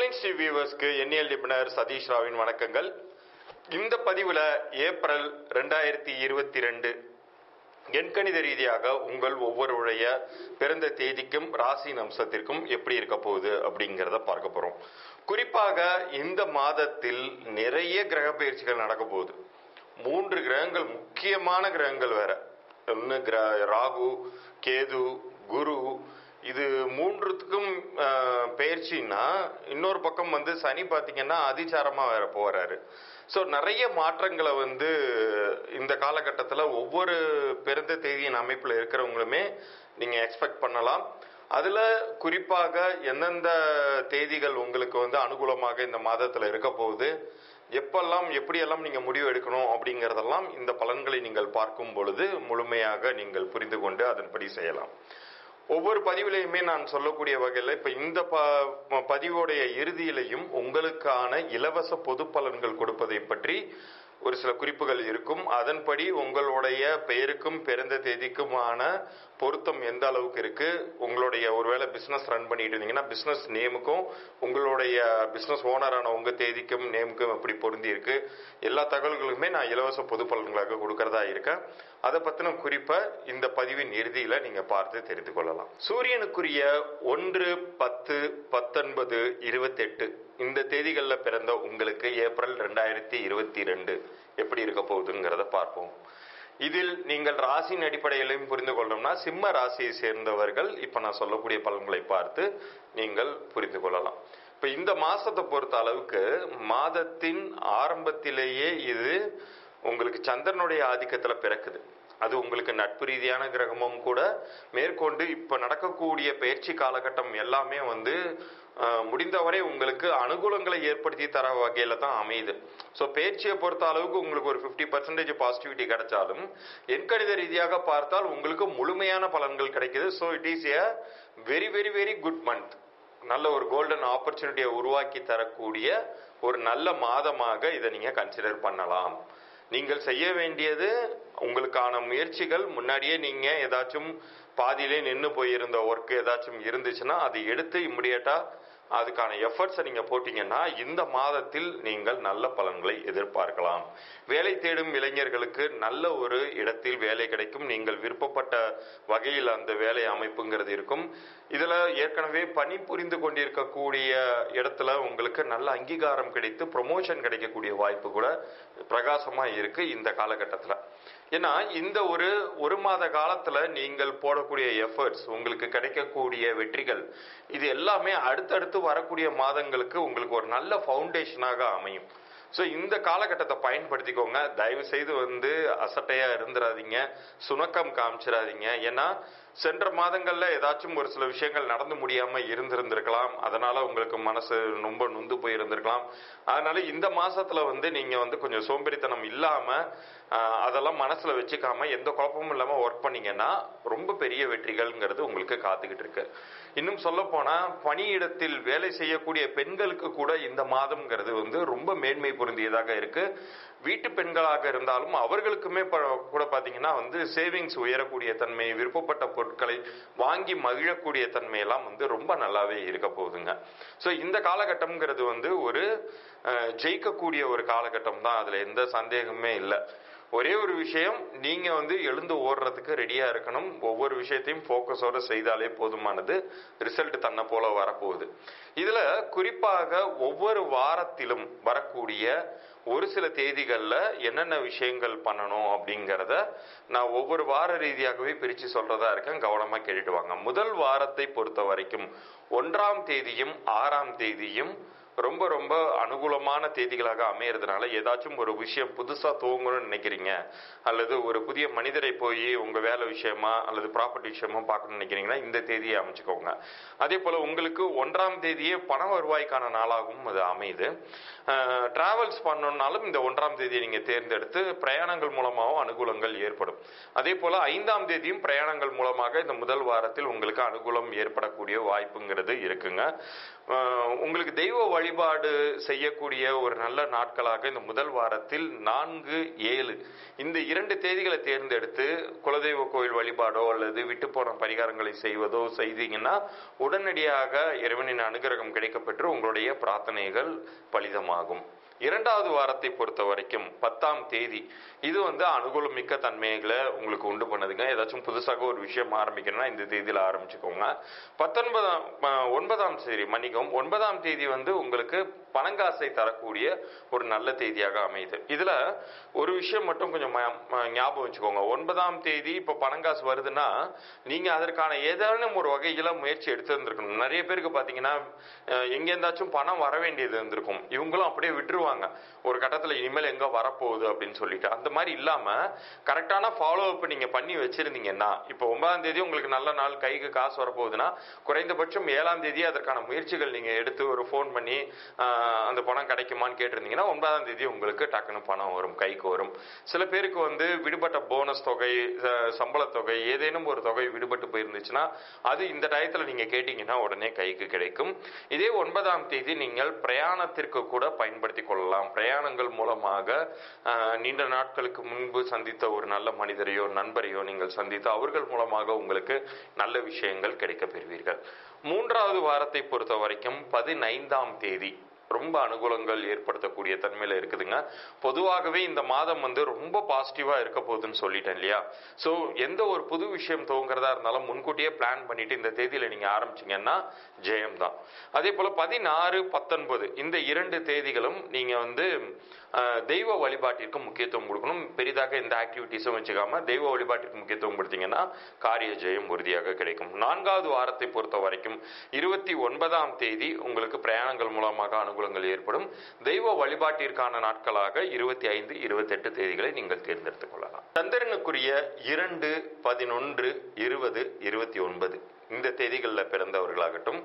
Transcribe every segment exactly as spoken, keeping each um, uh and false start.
Divine Sri வியூவர்ஸ்க்கு எண்ணியல் நிபுணர் சதீஷ் ராவின் வணக்கங்கள். இந்த பதிவில் ஏப்ரல் ரெண்டாயிரத்தி இருபத்தி ரெண்டு எண்கணித ரீதியாக உங்கள் ஒவ்வொருடைய பிறந்த தேதிக்கும் ராசி அம்சத்திற்கும் எப்படி இருக்க போகுது அப்படிங்கிறத பார்க்க போகிறோம். குறிப்பாக இந்த மாதத்தில் நிறைய கிரக பயிற்சிகள் நடக்க போகுது. மூன்று கிரகங்கள், முக்கியமான கிரகங்கள் வேற. ஒன்று கிர ராகு, கேது, குரு. இது மூன்றுத்துக்கும் பயிற்சின்னா இன்னொரு பக்கம் வந்து சனி பார்த்தீங்கன்னா அதிசாரமாக வேற போறாரு. ஸோ நிறைய மாற்றங்களை வந்து இந்த காலகட்டத்தில் ஒவ்வொரு பிறந்த தேதியின் அமைப்பில் இருக்கிறவங்களுமே நீங்கள் எக்ஸ்பெக்ட் பண்ணலாம். அதில் குறிப்பாக எந்தெந்த தேதிகள் உங்களுக்கு வந்து அனுகூலமாக இந்த மாதத்தில் இருக்க போகுது, எப்பெல்லாம் எப்படியெல்லாம் நீங்கள் முடிவு எடுக்கணும் அப்படிங்கிறதெல்லாம் இந்த பலன்களை நீங்கள் பார்க்கும் பொழுது முழுமையாக நீங்கள் புரிந்து கொண்டு அதன்படி செய்யலாம். ஒவ்வொரு பதிவிலையுமே நான் சொல்லக்கூடிய வகையில் இப்போ இந்த ப பதிவோடைய இறுதியிலையும் உங்களுக்கான இலவச பொது பலன்கள் கொடுப்பதை பற்றி ஒரு சில குறிப்புகள் இருக்கும். அதன்படி உங்களுடைய பெயருக்கும் பிறந்த தேதிக்குமான பொருத்தம் எந்த அளவுக்கு இருக்கு, உங்களுடைய ஒருவேளை பிஸ்னஸ் ரன் பண்ணிட்டு இருந்தீங்கன்னா பிஸ்னஸ் நேமுக்கும் உங்களுடைய பிஸ்னஸ் ஓனரான உங்க தேதிக்கும் நேமுக்கும் எப்படி பொருந்தி இருக்கு, எல்லா தகவல்களுமே நான் இலவச பொது பலன்களாக கொடுக்கறதா இருக்கேன். அதை பத்தின குறிப்பை இந்த பதிவின் இறுதியில நீங்க பார்த்து தெரிந்து கொள்ளலாம். சூரியனுக்குரிய ஒன்று, பத்து, பத்தொன்பது, இருபத்தி எட்டு இந்த தேதிகளில் பிறந்த உங்களுக்கு ஏப்ரல் ரெண்டாயிரத்தி இருபத்தி ரெண்டு எப்படி இருக்க போகுதுங்கிறத பார்ப்போம். இதில் நீங்கள் ராசியின் அடிப்படையிலையும் புரிந்து கொள்ளணும்னா சிம்ம ராசியை சேர்ந்தவர்கள் இப்ப நான் சொல்லக்கூடிய பலன்களை பார்த்து நீங்கள் புரிந்து கொள்ளலாம். இப்ப இந்த மாசத்தை பொறுத்த அளவுக்கு மாதத்தின் ஆரம்பத்திலேயே இது உங்களுக்கு சந்திரனுடைய ஆதிக்கத்துல பிறக்குது. அது உங்களுக்கு நட்பு ரீதியான கிரகமும் கூட. மேற்கொண்டு இப்ப நடக்கக்கூடிய பயிற்சி காலகட்டம் எல்லாமே வந்து முடிந்தவரை உங்களுக்கு அனுகூலங்களை ஏற்படுத்தி தர வகையில தான் அமையுது. ஸோ பயிற்சியை பொறுத்த அளவுக்கு உங்களுக்கு ஒரு ஃபிஃப்டி பர்சன்டேஜ் பாசிட்டிவிட்டி கிடைச்சாலும் எண்கணித ரீதியாக பார்த்தால் உங்களுக்கு முழுமையான பலன்கள் கிடைக்குது. So it is a very very very good month. நல்ல ஒரு கோல்டன் ஆப்பர்ச்சுனிட்டியை உருவாக்கி தரக்கூடிய ஒரு நல்ல மாதமாக இதை நீங்க கன்சிடர் பண்ணலாம். நீங்கள் செய்ய வேண்டியது உங்களுக்கான முயற்சிகள். முன்னாடியே நீங்க ஏதாச்சும் பாதியிலே நின்று போயிருந்த ஒர்க் ஏதாச்சும் இருந்துச்சுன்னா அதை எடுத்து இம்மிடியட்டா அதுக்கான எஃபர்ட்ஸை நீங்க போட்டீங்கன்னா இந்த மாதத்தில் நீங்கள் நல்ல பலன்களை எதிர்பார்க்கலாம். வேலை தேடும் இளைஞர்களுக்கு நல்ல ஒரு இடத்தில் வேலை கிடைக்கும். நீங்கள் விருப்பப்பட்ட வகையில் அந்த வேலை அமைப்புங்கிறது இருக்கும். இதுல ஏற்கனவே பணி புரிந்து கொண்டிருக்கக்கூடிய இடத்துல உங்களுக்கு நல்ல அங்கீகாரம் கிடைத்து ப்ரொமோஷன் கிடைக்கக்கூடிய வாய்ப்பு கூட பிரகாசமா இருக்கு இந்த காலகட்டத்துல. ஏன்னா இந்த ஒரு ஒரு மாத காலத்துல நீங்கள் போடக்கூடிய எஃபர்ட்ஸ், உங்களுக்கு கிடைக்கக்கூடிய வெற்றிகள், இது எல்லாமே அடுத்தடுத்து வரக்கூடிய மாதங்களுக்கு உங்களுக்கு ஒரு நல்ல ஃபவுண்டேஷனாக அமையும். ஸோ இந்த காலகட்டத்தை பயன்படுத்திக்கோங்க. தயவு செய்து வந்து அசட்டையா இருந்துடாதீங்க, சுணக்கம் காமிச்சிடாதீங்க. ஏன்னா சென்ற மாதங்கள்ல ஏதாச்சும் ஒரு சில விஷயங்கள் நடந்து முடியாம இருந்திருந்திருக்கலாம். அதனால உங்களுக்கு மனசு ரொம்ப நொந்து போய் இருந்திருக்கலாம். அதனால இந்த மாசத்துல வந்து நீங்க வந்து கொஞ்சம் சோம்பேறித்தனம் இல்லாம அதெல்லாம் மனசுல வச்சுக்காம எந்த குழப்பமும் இல்லாம ஒர்க் பண்ணீங்கன்னா ரொம்ப பெரிய வெற்றிகள்ங்கிறது உங்களுக்கு காத்துக்கிட்டு இருக்கு. இன்னும் சொல்ல போனா பணியிடத்தில் வேலை செய்யக்கூடிய பெண்களுக்கு கூட இந்த மாதம்ங்கிறது வந்து ரொம்ப மேன்மை பொருந்தியதாக இருக்கு. வீட்டு பெண்களாக இருந்தாலும் அவர்களுக்குமே கூட பாத்தீங்கன்னா வந்து சேவிங்ஸ் உயரக்கூடிய தன்மை, விருப்பப்பட்ட பொருட்களை வாங்கி மகிழக்கூடிய தன்மையெல்லாம் வந்து ரொம்ப நல்லாவே இருக்க போகுதுங்க. ஸோ இந்த காலகட்டம்ங்கிறது வந்து ஒரு ஜெயிக்கக்கூடிய ஒரு காலகட்டம் தான், அதுல எந்த சந்தேகமே இல்லை. ஒரே ஒரு விஷயம், நீங்க வந்து எழுந்து ஓடுறதுக்கு ரெடியா இருக்கணும். ஒவ்வொரு விஷயத்தையும் போக்கஸோட செய்தாலே போதுமானது. ரிசல்ட் தன்னை போல வரப்போகுது. இதுல குறிப்பாக ஒவ்வொரு வாரத்திலும் வரக்கூடிய ஒரு சில தேதிகள்ல என்னென்ன விஷயங்கள் பண்ணணும் அப்படிங்கிறத நான் ஒவ்வொரு வார ரீதியாகவே பிரிச்சு சொல்றதா இருக்கேன். கவனமா கேட்டுட்டு வாங்க. முதல் வாரத்தை பொறுத்த வரைக்கும் ஒன்றாம் தேதியும் ஆறாம் தேதியும் ரொம்ப ரொம்ப அனுகூலமான தேதிகளாக அமையறதுனால ஏதாச்சும் ஒரு விஷயம் புதுசா துவங்கணும்னு நினைக்கிறீங்க, அல்லது ஒரு புதிய மனிதரை போய் உங்க வேலை விஷயமா அல்லது ப்ராப்பர்ட்டி விஷயமா பார்க்கணும்னு நினைக்கிறீங்கன்னா இந்த தேதியை அமைச்சுக்கோங்க. அதே போல உங்களுக்கு ஒன்றாம் தேதியே பண வருவாய்க்கான நாளாகவும் அது அமையுது. டிராவல்ஸ் பண்ணணும்னாலும் இந்த ஒன்றாம் தேதியை நீங்க தேர்ந்தெடுத்து பிரயாணங்கள் மூலமாகவும் அனுகூலங்கள் ஏற்படும். அதே போல ஐந்தாம் தேதியும் பிரயாணங்கள் மூலமாக இந்த முதல் வாரத்தில் உங்களுக்கு அனுகூலம் ஏற்படக்கூடிய வாய்ப்புங்கிறது இருக்குங்க. உங்களுக்கு தெய்வ வழிபாடு செய்யக்கூடிய ஒரு நல்ல நாட்களாக இந்த முதல் வாரத்தில் நான்கு ஏழு இந்த இரண்டு தேதிகளை தேர்ந்தெடுத்து குலதெய்வ கோயில் வழிபாடோ அல்லது விட்டு போன பரிகாரங்களை செய்வதோ செய்தீங்கன்னா உடனடியாக இறைவனின் அனுகிரகம் கிடைக்கப்பெற்று உங்களுடைய பிரார்த்தனைகள் பலிதமாகும். இரண்டாவது வாரத்தை பொறுத்த வரைக்கும் பத்தாம் தேதி இது வந்து அனுகூலமிக்க தன்மைகளை உங்களுக்கு உண்டு பண்ணுதுங்க. ஏதாச்சும் புதுசாக ஒரு விஷயம் ஆரம்பிக்கணும்னா இந்த தேதியில ஆரம்பிச்சுக்கோங்க. பத்தொன்பதாம் ஒன்பதாம் தேதி மன்னிக்கவும் ஒன்பதாம் தேதி வந்து உங்களுக்கு பணங்காசை தரக்கூடிய ஒரு நல்ல தேதியாக அமையுது. இதுல ஒரு விஷயம் மட்டும் கொஞ்சம் ஞாபகம் வச்சுக்கோங்க. ஒன்பதாம் தேதி இப்ப பணங்காசு வருதுன்னா நீங்க அதற்கான ஏதானும் ஒரு வகையில முயற்சி எடுத்து இருந்திருக்கணும். நிறைய பேருக்கு பாத்தீங்கன்னா எங்க இருந்தாச்சும் பணம் வர வேண்டியது இருந்திருக்கும். இவங்களும் அப்படியே விட்டுருவாங்க ஒரு கட்டத்துல, இனிமேல் எங்க வரப்போகுது அப்படின்னு சொல்லிட்டு. அந்த மாதிரி இல்லாம கரெக்டான ஃபாலோ அப் நீங்க பண்ணி வச்சிருந்தீங்கன்னா இப்போ ஒன்பதாம் தேதி உங்களுக்கு நல்ல நாள், கைக்கு காசு வரப்போகுதுன்னா குறைந்தபட்சம் ஏழாம் தேதி அதற்கான முயற்சிகள் நீங்க எடுத்து ஒரு போன் பண்ணி அந்த பணம் கிடைக்குமான்னு கேட்டிருந்தீங்கன்னா ஒன்பதாம் தேதி உங்களுக்கு டக்குன்னு பணம் வரும், கைக்கு வரும். சில பேருக்கு வந்து விடுபட்ட போனஸ் தொகை, சம்பள தொகை, ஏதேனும் ஒரு தொகை விடுபட்டு போயிருந்துச்சுன்னா அது இந்த டயத்துல நீங்க கேட்டீங்கன்னா உடனே கைக்கு கிடைக்கும். இதே ஒன்பதாம் தேதி நீங்கள் பிரயாணத்திற்கு கூட பயன்படுத்தி கொள்ளலாம். பிரயாணங்கள் மூலமாக நீண்ட நாட்களுக்கு முன்பு சந்தித்த ஒரு நல்ல மனிதரையோ நண்பரையோ நீங்கள் சந்தித்து அவர்கள் மூலமாக உங்களுக்கு நல்ல விஷயங்கள் கிடைக்க பெறுவீர்கள். மூன்றாவது வாரத்தை பொறுத்த வரைக்கும் பதினைந்தாம் தேதி ரொம்ப அனுகூலங்கள் ஏற்படுத்தக்கூடிய தன்மையில இருக்குதுங்க. பொதுவாகவே இந்த மாதம் வந்து ரொம்ப பாசிட்டிவா இருக்க போகுதுன்னு சொல்லிட்டேன் இல்லையா? சோ எந்த ஒரு புது விஷயம் துவங்குறதா இருந்தாலும் முன்கூட்டியே பிளான் பண்ணிட்டு இந்த தேதியில நீங்க ஆரம்பிச்சீங்கன்னா ஜெயம் தான். அதே போல பதினாறு பத்தொன்பது இந்த இரண்டு தேதிகளும் நீங்க வந்து தெய்வ வழிபாட்டிற்கு முக்கியத்துவம் கொடுக்கணும். பெரிதாக இந்த ஆக்டிவிட்டிஸும் வச்சுக்காம தெய்வ வழிபாட்டிற்கு முக்கியத்துவம் கொடுத்தீங்கன்னா காரிய ஜெயம் உறுதியாக கிடைக்கும். நான்காவது வாரத்தை பொறுத்த வரைக்கும் இருபத்தி ஒன்பதாம் தேதி உங்களுக்கு பிரயாணங்கள் மூலமாக அனுகூலங்கள் ஏற்படும். தெய்வ வழிபாட்டிற்கான நாட்களாக இருபத்தி ஐந்து இருபத்தி எட்டு தேதிகளை நீங்கள் தேர்ந்தெடுத்துக் கொள்ளலாம். சந்திரனுக்குரிய இரண்டு பதினொன்று இருபது இருபத்தி ஒன்பது இந்த தேதிகளில் பிறந்தவர்களாகட்டும்,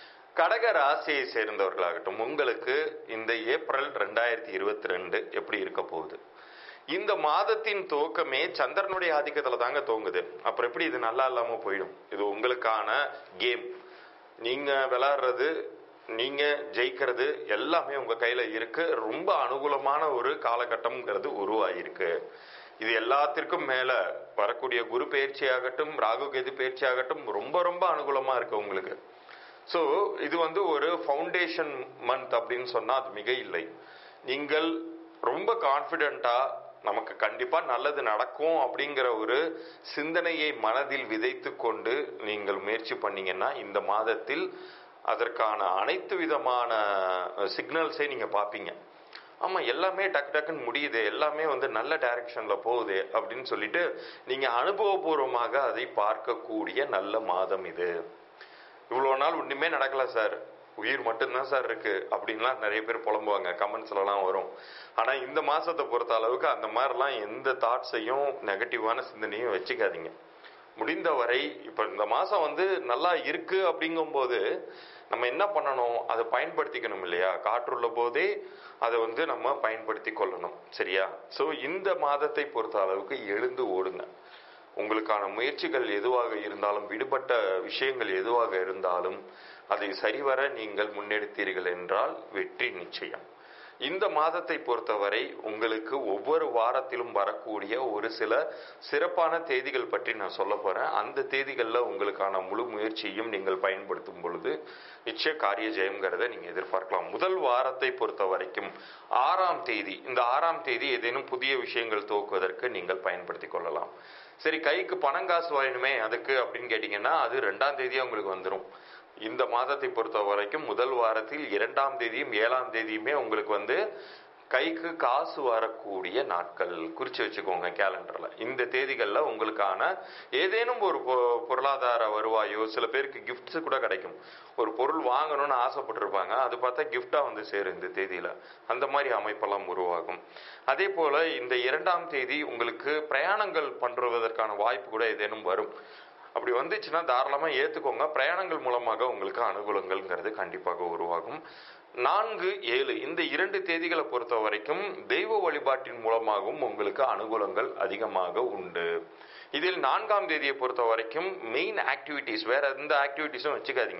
கடக ராசியை சேர்ந்தவர்களாகட்டும், உங்களுக்கு இந்த ஏப்ரல் ரெண்டாயிரத்தி இருபத்தி ரெண்டு எப்படி இருக்க போகுது? இந்த மாதத்தின் துவக்கமே சந்திரனுடைய ஆதிக்கத்துல தாங்க துவங்குது. அப்புறம் எப்படி இது நல்லா இல்லாம போயிடும்? இது உங்களுக்கான கேம். நீங்க விளையாடுறது, நீங்க ஜெயிக்கிறது எல்லாமே உங்க கையில இருக்கு. ரொம்ப அனுகூலமான ஒரு காலகட்டம்ங்கிறது உருவாயிருக்கு. இது எல்லாத்திற்கும் மேல வரக்கூடிய குரு பயிற்சி ஆகட்டும், ராகு கேது பயிற்சி ஆகட்டும் ரொம்ப ரொம்ப அனுகூலமா இருக்கு உங்களுக்கு. ஸோ இது வந்து ஒரு ஃபவுண்டேஷன் மந்த் அப்படின்னு சொன்னா அது மிக இல்லை. நீங்கள் ரொம்ப கான்ஃபிடென்ட்டா நமக்கு கண்டிப்பா நல்லது நடக்கும் அப்படிங்கிற ஒரு சிந்தனையை மனதில் விதைத்து கொண்டு நீங்கள் முயற்சி பண்ணீங்கன்னா இந்த மாதத்தில் அதற்கான அனைத்து விதமான சிக்னல்ஸை நீங்க பார்ப்பீங்க. ஆமா, எல்லாமே டக்கு டக்குன்னு முடியுது, எல்லாமே வந்து நல்ல டைரக்ஷன்ல போகுது அப்படின்னு சொல்லிட்டு நீங்க அனுபவபூர்வமாக அதை பார்க்கக்கூடிய நல்ல மாதம் இது. இவ்வளவு நாள் ஒண்ணுமே நடக்கல சார், உயிர் மட்டும்தான் சார் இருக்கு அப்படின்லாம் நிறைய பேர் புலம்புவாங்க, கமெண்ட்ஸ்லாம் வரும். ஆனா இந்த மாசத்தை பொறுத்த அளவுக்கு அந்த மாதிரிலாம் எந்த தாட்ஸையும் நெகட்டிவான சிந்தனையும் வச்சுக்காதீங்க. முடிந்தவரை இப்ப இந்த மாசம் வந்து நல்லா இருக்கு அப்படிங்கும் போது நம்ம என்ன பண்ணணும், அதை பயன்படுத்திக்கணும் இல்லையா? காற்றுள்ள போதே அதை வந்து நம்ம பயன்படுத்தி கொள்ளணும், சரியா? சோ இந்த மாதத்தை பொறுத்த அளவுக்கு எழுந்து ஓடுங்க. உங்களுக்கான முயற்சிகள் எதுவாக இருந்தாலும், விடுபட்ட விஷயங்கள் எதுவாக இருந்தாலும் அதை சரிவர நீங்கள் முன்னெடுத்தீர்கள் என்றால் வெற்றி நிச்சயம். இந்த மாதத்தை பொறுத்தவரை உங்களுக்கு ஒவ்வொரு வாரத்திலும் வரக்கூடிய ஒரு சில சிறப்பான தேதிகள் பற்றி நான் சொல்ல போறேன். அந்த தேதிகளில் உங்களுக்கான முழு முயற்சியையும் நீங்கள் பயன்படுத்தும் பொழுது நிச்சய காரிய ஜெயம்ங்கிறத நீங்க எதிர்பார்க்கலாம். முதல் வாரத்தை பொறுத்த வரைக்கும் ஆறாம் தேதி, இந்த ஆறாம் தேதி ஏதேனும் புதிய விஷயங்கள் துவக்குவதற்கு நீங்கள் பயன்படுத்தி கொள்ளலாம். சரி, கைக்கு பணம் காசு வரணுமே அதுக்கு அப்படின்னு கேட்டீங்கன்னா அது ரெண்டாம் தேதியா உங்களுக்கு வந்துடும். இந்த மாதத்தை பொறுத்த வரைக்கும் முதல் வாரத்தில் இரண்டாம் தேதியும் ஏழாம் தேதியுமே உங்களுக்கு வந்து கைக்கு காசு வரக்கூடிய நாட்கள் குறிச்சு வச்சுக்கோங்க கேலண்டர்ல. இந்த தேதிகள்ல உங்களுக்கான ஏதேனும் ஒரு பொருளாதார வருவாயோ, சில பேருக்கு கிஃப்ட்ஸ் கூட கிடைக்கும். ஒரு பொருள் வாங்கணும்னு ஆசைப்பட்டிருப்பாங்க, அது பார்த்தா கிஃப்டா வந்து சேரும் இந்த தேதியில. அந்த மாதிரி அமைப்பெல்லாம் உருவாகும். அதே போல இந்த இரண்டாம் தேதி உங்களுக்கு பிரயாணங்கள் பண்றதற்கான வாய்ப்பு கூட ஏதேனும் வரும். அப்படி வந்துச்சுன்னா தாராளமா ஏத்துக்கோங்க. பிரயாணங்கள் மூலமாக உங்களுக்கு அனுகூலங்கள்ங்கிறது கண்டிப்பாக உருவாகும். நான்கு ஏழு இந்த இரண்டு தேதிகளை பொறுத்த வரைக்கும் தெய்வ வழிபாட்டின் மூலமாகவும் உங்களுக்கு அனுகூலங்கள் அதிகமாக உண்டு. இதில் நான்காம் தேதியை பொறுத்த வரைக்கும் மெயின் ஆக்டிவிட்டிஸ், வேற எந்த ஆக்டிவிட்டிஸும் வச்சுக்காதீங்க.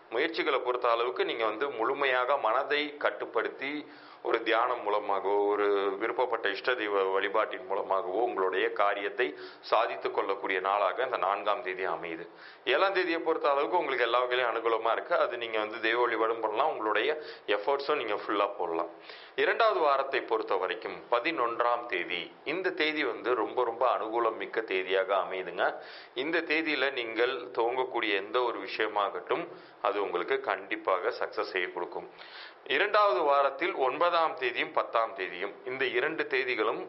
முயற்சிகளை பொறுத்த அளவுக்கு நீங்கள் வந்து முழுமையாக மனதை கட்டுப்படுத்தி ஒரு தியானம் மூலமாகவோ ஒரு விருப்பப்பட்ட இஷ்ட தெய்வ வழிபாட்டின் மூலமாகவோ உங்களுடைய காரியத்தை சாதித்து கொள்ளக்கூடிய நாளாக இந்த நான்காம் தேதி அமையுது. ஏழாம் தேதியை பொறுத்த அளவுக்கு உங்களுக்கு எல்லா வகையிலும் அனுகூலமாக இருக்குது. அது நீங்கள் வந்து தெய்வ வழிபாடும் பண்ணலாம், உங்களுடைய எஃபர்ட்ஸும் நீங்கள் ஃபுல்லாக போடலாம். இரண்டாவது வாரத்தை பொறுத்த வரைக்கும் பதினொன்றாம் தேதி, இந்த தேதி வந்து ரொம்ப ரொம்ப அனுகூலம் மிக்க தேதியாக அமையுதுங்க. இந்த தேதியில் நீங்கள் துவங்கக்கூடிய எந்த ஒரு விஷயமாகட்டும் அது உங்களுக்கு கண்டிப்பாக சக்சஸ் செய்ய கொடுக்கும். இரண்டாவது வாரத்தில் ஒன்பதாம் தேதியும் பத்தாம் தேதியும், இந்த இரண்டு தேதிகளும்